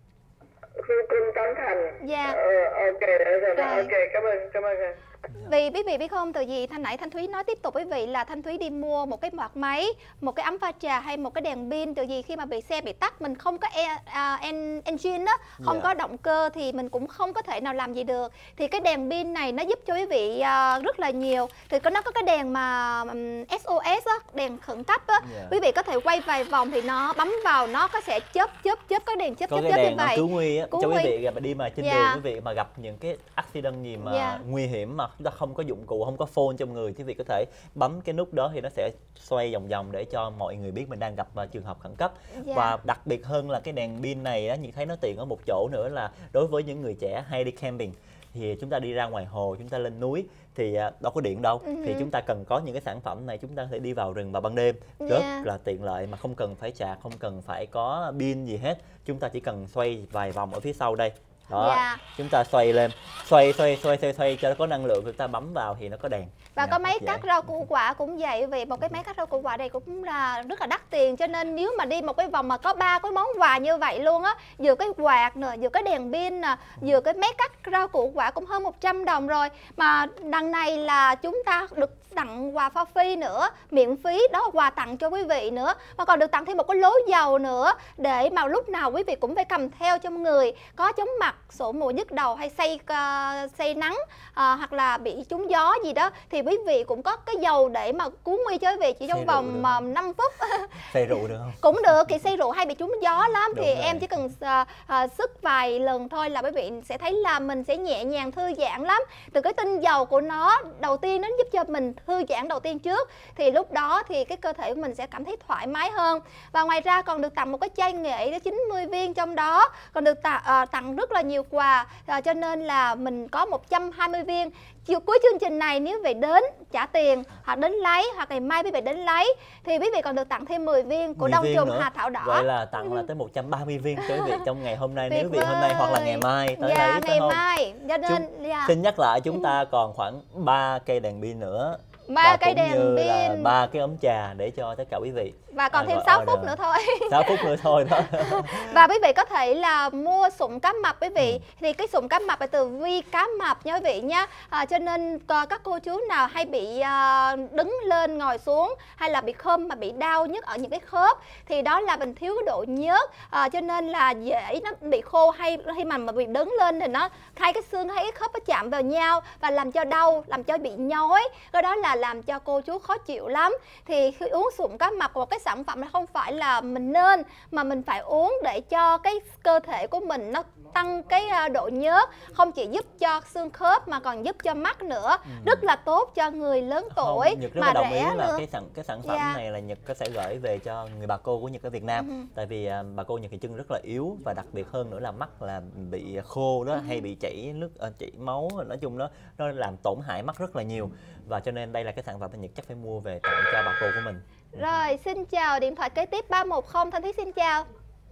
Khu Cơm Tấm Thành. Dạ. Ờ, ok, rồi, Rồi. ok, cảm ơn, cảm ơn. Vì quý vị biết không, từ vì thanh nãy Thanh Thúy nói tiếp tục quý vị là Thanh Thúy đi mua một cái quạt máy, một cái ấm pha trà hay một cái đèn pin, từ vì khi mà bị xe bị tắt, mình không có e, uh, en, engine đó, không Dạ. có động cơ thì mình cũng không có thể nào làm gì được. Thì cái đèn pin này nó giúp cho quý vị uh, rất là nhiều. Thì có nó có cái đèn mà um, ét o ét đó, đèn khẩn cấp đó. Dạ. Quý vị có thể quay vài vòng thì nó bấm vào, nó có sẽ chớp chớp chớp có đèn chớp Có chớp cái chớp như đèn vậy. cứu nguy á, Cứu cho quý nguy. vị mà đi mà trên Dạ. đường, quý vị mà gặp những cái accident gì mà Dạ. nguy hiểm mà chúng ta không có dụng cụ, không có phone trong người, quý vị có thể bấm cái nút đó thì nó sẽ xoay vòng vòng để cho mọi người biết mình đang gặp uh, trường hợp khẩn cấp. Dạ. Và đặc biệt hơn là cái đèn pin này á, nhìn thấy nó tiện ở một chỗ nữa là đối với những người trẻ hay đi camping, thì chúng ta đi ra ngoài hồ, chúng ta lên núi thì uh, đâu có điện đâu, Ừ. thì chúng ta cần có những cái sản phẩm này, chúng ta có thể đi vào rừng vào ban đêm rất Dạ. là tiện lợi mà không cần phải sạc, không cần phải có pin gì hết, chúng ta chỉ cần xoay vài vòng ở phía sau đây. Đó, Dạ. chúng ta xoay lên, xoay xoay xoay xoay xoay cho nó có năng lượng, chúng ta bấm vào thì nó có đèn. Và Dạ, có máy rất cắt dễ. rau củ quả cũng vậy, vì một cái máy cắt rau củ quả này cũng là rất là đắt tiền, cho nên nếu mà đi một cái vòng mà có ba cái món quà như vậy luôn á, vừa cái quạt nè, vừa cái đèn pin nè, vừa cái máy cắt rau củ quả cũng hơn một trăm đồng rồi. Mà đằng này là chúng ta được tặng quà pha phi nữa, miễn phí, đó là quà tặng cho quý vị nữa, mà còn được tặng thêm một cái lố dầu nữa, để mà lúc nào quý vị cũng phải cầm theo trong người, có chóng mặt, sổ mũi nhức đầu hay say uh, say nắng uh, hoặc là bị trúng gió gì đó, thì quý vị cũng có cái dầu để mà cứu nguy cho quý vị chỉ trong Say rượu vòng được uh, năm phút. Xay rượu được không? Cũng được, thì say rượu hay bị trúng gió lắm. Đúng Thì rồi. em chỉ cần uh, uh, sức vài lần thôi là quý vị sẽ thấy là mình sẽ nhẹ nhàng thư giãn lắm. Từ cái tinh dầu của nó, đầu tiên nó giúp cho mình thư giãn đầu tiên trước, thì lúc đó thì cái cơ thể của mình sẽ cảm thấy thoải mái hơn. Và ngoài ra còn được tặng một cái chai nghệ đến chín mươi viên trong đó, còn được tặng, uh, tặng rất là nhiều quà, uh, cho nên là mình có một trăm hai mươi viên. Chiều cuối chương trình này nếu về đến trả tiền hoặc đến lấy, hoặc ngày mai quý vị đến lấy, thì quý vị còn được tặng thêm mười viên của mười đông viên trùng nữa. hà thảo đỏ. Vậy là tặng là tới một trăm ba mươi viên cho quý vị trong ngày hôm nay, nếu Tuyệt quý vị hôm nay hoặc là ngày mai tới dạ, lấy, phải ngày không? mai, cho nên Chúng- dạ. Xin nhắc lại, chúng ta còn khoảng ba cây đèn pin nữa, ba và cây cũng đèn như là pin ba cái ấm trà để cho tất cả quý vị. và còn à, thêm gọi sáu order. phút nữa thôi. sáu phút nữa thôi đó. Và quý vị có thể là mua sụn cá mập quý vị. Ừ. Thì cái sụn cá mập là từ vi cá mập nha quý vị nha. À, cho nên à, các cô chú nào hay bị à, đứng lên ngồi xuống, hay là bị khom mà bị đau nhức ở những cái khớp, thì đó là mình thiếu cái độ nhớt, à, cho nên là dễ nó bị khô, hay khi mà mà bị đứng lên thì nó hai cái xương hay cái khớp nó chạm vào nhau và làm cho đau, làm cho bị nhói, cái đó là làm cho cô chú khó chịu lắm. Thì khi uống sụn cá mập, một cái sản phẩm nó không phải là mình nên, mà mình phải uống để cho cái cơ thể của mình nó tăng cái à, độ nhớt, không chỉ giúp cho xương khớp mà còn giúp cho mắt nữa, rất là tốt cho người lớn tuổi. Không, Nhật rất mà là đồng ý rẻ là nữa. cái sản cái sản phẩm Dạ. này là Nhật có sẽ gửi về cho người bà cô của Nhật ở Việt Nam. Ừ. Tại vì à, bà cô Nhật thì chân rất là yếu, và đặc biệt hơn nữa là mắt là bị khô đó, hay bị chảy nước à, chảy máu, nói chung nó nó làm tổn hại mắt rất là nhiều, và cho nên đây là cái sản phẩm mà Nhật chắc phải mua về tặng cho bà cô của mình. Rồi, xin chào, điện thoại kế tiếp ba một không, Thanh Thúy xin chào.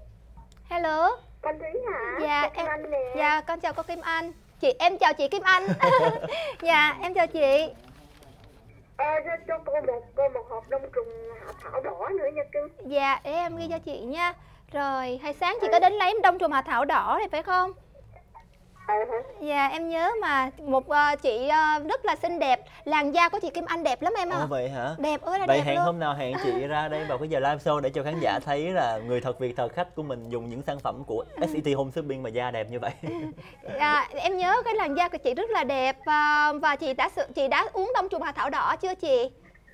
Hello. Con Thúy hả? Dạ, Con em, Anh nè. dạ, con chào cô Kim Anh. Chị, em chào chị Kim Anh. Dạ, em chào chị. Ờ, cho, cho cô một cô một hộp đông trùng hạ thảo đỏ nữa nha cưng. Dạ, để em ghi cho chị nha. Rồi, hồi sáng chị có đến lấy đông trùng hà thảo đỏ này phải không? Ờ hả? Dạ, em nhớ mà. Một uh, chị uh, rất là xinh đẹp. Làn da của chị Kim Anh đẹp lắm em ạ. Ồ vậy hả? Đẹp ơi là Vậy đẹp hẹn luôn. hôm nào hẹn chị ra đây vào cái giờ live show để cho khán giả thấy là người thật việc thật khách của mình dùng những sản phẩm của ét e tê Home Shopping mà da đẹp như vậy. Dạ, em nhớ cái làn da của chị rất là đẹp. Và, và chị đã sự chị đã uống đông trùng hà thảo đỏ chưa chị?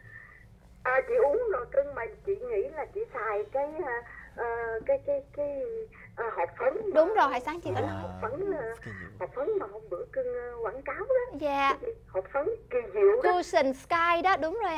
À, chị uống rồi cưng, mà chị nghĩ là chị xài cái uh, cái cái cái uh, hộp phấn. mà- Đúng rồi, hồi sáng chị có nói. À, Hộp phấn uh, cái gì? hộp phấn mà hôm bữa cưng uh, quảng cáo đó. Dạ, Hộp phấn kỳ diệu đó. Cushion Sky đó, đúng rồi à.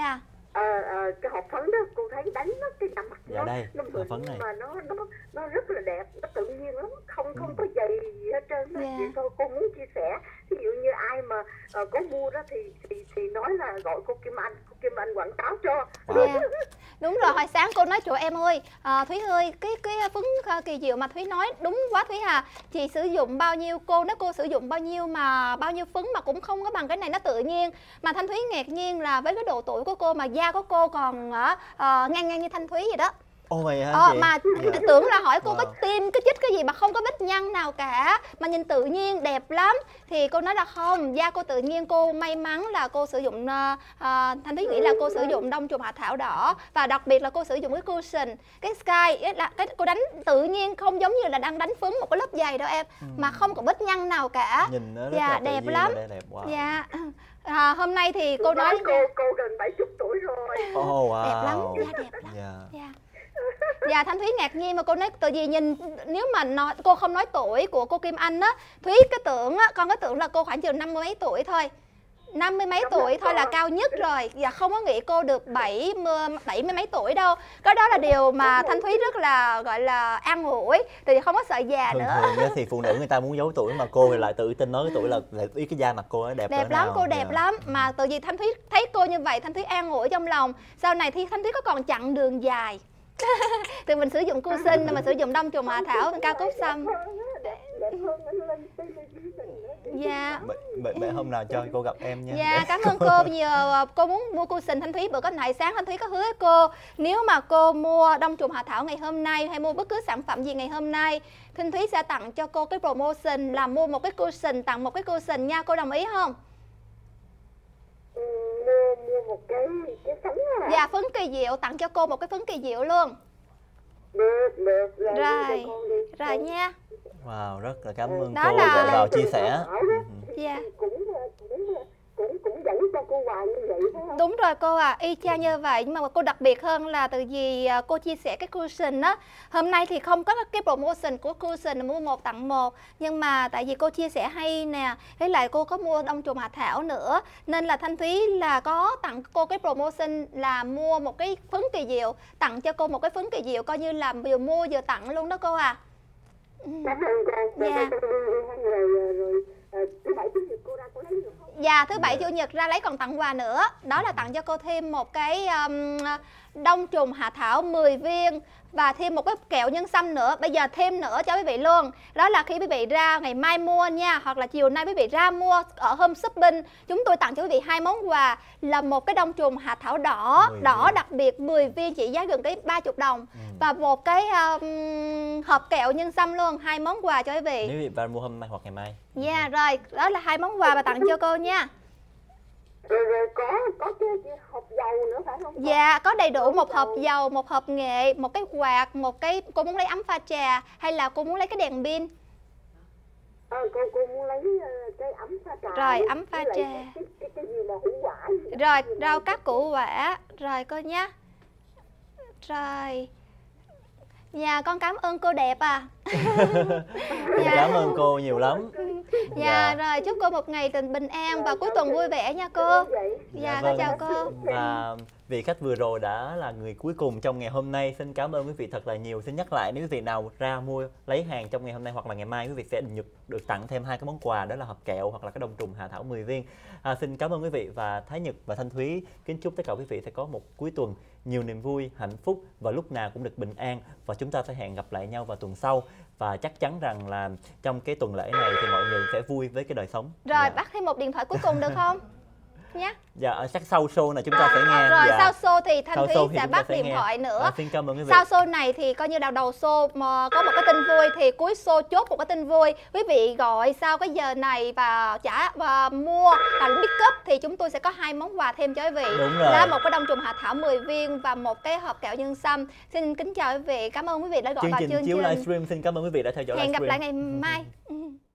Ờ, ờ, cái hộp phấn đó cô thấy đánh nó cái mặt Dạ nó đây, nó hộp mịn phấn này. mà nó nó nó rất là đẹp, nó tự nhiên lắm, không Ừ. không có dày gì hết trơn đó. Dạ. Vậy thôi cô muốn chia sẻ, ví dụ như ai mà ờ, có mua đó thì thì thì nói là gọi cô Kim Anh, cô Kim Anh quảng cáo cho. Wow. Dạ. Đúng rồi, hồi sáng cô nói chỗ em ơi, à, Thúy ơi, cái cái phấn kỳ diệu mà Thúy nói đúng quá Thúy à. Chị sử dụng bao nhiêu, cô nói cô sử dụng bao nhiêu mà bao nhiêu phấn mà cũng không có bằng cái này, nó tự nhiên. Mà Thanh Thúy ngạc nhiên là với cái độ tuổi của cô mà da của cô còn uh, ngang ngang như Thanh Thúy vậy đó. Ồ vậy hả Ờ, chị? mà Dạ. tưởng là hỏi cô có Wow. tiêm cái chích cái gì mà không có vết nhăn nào cả, mà nhìn tự nhiên đẹp lắm. Thì cô nói là không, da cô tự nhiên, cô may mắn là cô sử dụng uh, uh, Thanh Thúy nghĩ là cô sử dụng đông trùng hạ thảo đỏ, và đặc biệt là cô sử dụng cái cushion, cái Sky ấy là cái cô đánh tự nhiên, không giống như là đang đánh phấn một cái lớp dày đâu em, Ừ. mà không có vết nhăn nào cả. Nhìn nó rất Dạ, là tự đẹp nhiên lắm. và đẹp. Wow. Dạ. À, hôm nay thì cô nói cô cô gần bảy mươi tuổi rồi. Oh, wow. đẹp lắm, da đẹp lắm. Dạ. Dạ. Dạ, Thanh Thúy ngạc nhiên mà cô nói tại vì nhìn nếu mà nói, cô không nói tuổi của cô Kim Anh á, Thúy cái tưởng á, con có tưởng là cô khoảng chừng năm mươi mấy tuổi thôi. Năm mươi mấy tuổi thôi là cao nhất rồi. Dạ, không có nghĩ cô được bảy mươi bảy mươi mấy tuổi đâu. Cái đó là điều mà Thanh Thúy rất là gọi là an ủi, thì không có sợ già Thường nữa. thường á thì phụ nữ người ta muốn giấu tuổi, mà cô thì lại tự tin nói cái tuổi là là ý cái da mặt cô nó đẹp Đẹp cỡ lắm, nào. cô đẹp Dạ. lắm. Mà từ vì Thanh Thúy thấy cô như vậy, Thanh Thúy an ủi trong lòng. Sau này thì Thanh Thúy có còn chặng đường dài. Từ mình sử dụng cushion, mà sử dụng đông trùng hạ thảo, cao cốt xăm. Đẹp hơn anh lên ti vi mình nữa. Dạ. Bệ, bệ, bệ hôm nào cho cô gặp em nha. Dạ, cảm ơn cô. Bây giờ cô muốn mua cushion Thanh Thúy, bữa có ngày sáng Thanh Thúy có hứa với cô, nếu mà cô mua đông trùng hạ thảo ngày hôm nay hay mua bất cứ sản phẩm gì ngày hôm nay, Thanh Thúy sẽ tặng cho cô cái promotion là mua một cái cushion tặng một cái cushion nha, cô đồng ý không? Ừ, mua mua một cái cái sống á. Dạ, phấn kỳ diệu, tặng cho cô một cái phấn kỳ diệu luôn. Được, được, rồi, Rồi, đi cho con đi. rồi nha. Wow, rất là cảm ơn Đó cô là- đã vào chia sẻ. Bảo Ừ. đó, Dạ. cũng cũng cũng cũng dẫn cho cô hoài như vậy phải không? Đúng rồi cô à, y chang như vậy. Nhưng mà cô đặc biệt hơn là từ vì à, cô chia sẻ cái cushion á. Hôm nay thì không có cái promotion của cushion là mua một tặng một, nhưng mà tại vì cô chia sẻ hay nè, với lại cô có mua đông trùng hạ thảo nữa, nên là Thanh Thúy là có tặng cô cái promotion là mua một cái phấn kỳ diệu, tặng cho cô một cái phấn kỳ diệu, coi như là vừa mua vừa tặng luôn đó cô à. Ừ. Cảm ơn con. Rồi Dạ. con đi hai người rồi ờ, thứ bảy chủ nhật cô ra cô lấy được không? Dạ, thứ bảy chủ nhật ra lấy còn tặng quà nữa. Đó là tặng cho cô thêm một cái um, đông trùng hạ thảo mười viên và thêm một cái kẹo nhân sâm nữa. Bây giờ thêm nữa cho quý vị luôn. Đó là khi quý vị ra ngày mai mua nha, hoặc là chiều nay quý vị ra mua ở Home Shopping, chúng tôi tặng cho quý vị hai món quà là một cái đông trùng hạ thảo đỏ, mười đỏ viên. đặc biệt mười viên trị giá gần cái ba mươi đồng, Ừ. và một cái um, hộp kẹo nhân sâm luôn, hai món quà cho quý vị. Nếu vị vào mua hôm nay hoặc ngày mai. Dạ rồi, đó là hai món quà và tặng cho cô nha. Rồi rồi có có cái, cái hộp dầu nữa phải không? con? Dạ, có đầy đủ một hộp dầu, một hộp nghệ, một cái quạt, một cái, cô muốn lấy ấm pha trà hay là cô muốn lấy cái đèn pin? Ờ, cô cô muốn lấy ờ, cái ấm pha trà. Rồi, với- ấm pha với lại trà. Cái, cái, cái, cái gì mà hũ quả gì đó. Rồi, Cái gì mà- rau cắt củ quả, rồi cô nhé. Rồi. Dạ, con cảm ơn cô đẹp à. Dạ. Cảm ơn cô nhiều lắm. Dạ, rồi chúc cô một ngày tình bình an và cuối tuần vui vẻ nha cô. Vậy. Dạ, vâng. con chào cô. Và vị khách vừa rồi đã là người cuối cùng trong ngày hôm nay. Xin cảm ơn quý vị thật là nhiều. Xin nhắc lại, nếu quý vị nào ra mua lấy hàng trong ngày hôm nay hoặc là ngày mai, quý vị sẽ được, được tặng thêm hai cái món quà, đó là hộp kẹo hoặc là cái đông trùng hạ thảo mười viên. À, xin cảm ơn quý vị, và Thái Nhật và Thanh Thúy kính chúc tất cả quý vị sẽ có một cuối tuần nhiều niềm vui, hạnh phúc và lúc nào cũng được bình an. Và chúng ta sẽ hẹn gặp lại nhau vào tuần sau. Và chắc chắn rằng là trong cái tuần lễ này thì mọi người sẽ vui với cái đời sống. Rồi, Dạ. bắt thêm một điện thoại cuối cùng được không? Nhé. Dạ, chắc sau show này chúng ta sẽ nghe. Rồi, Dạ. sau show thì Thanh Sau Thúy show thì sẽ chúng ta bắt sẽ điện nghe. thoại nữa. À, xin cảm ơn quý vị. Sau show này thì coi như là đầu show mà có một cái tin vui, thì cuối show chốt một cái tin vui. Quý vị gọi sau cái giờ này và trả và mua và pick up thì chúng tôi sẽ có hai món quà thêm cho quý vị. Đúng rồi. Là một cái đông trùng hạ thảo mười viên và một cái hộp kẹo nhân sâm. Xin kính chào quý vị. Cảm ơn quý vị đã gọi Chương vào trình chương chiếu trình. livestream, xin cảm ơn quý vị đã theo dõi Hẹn gặp livestream. lại ngày mai. Ừ.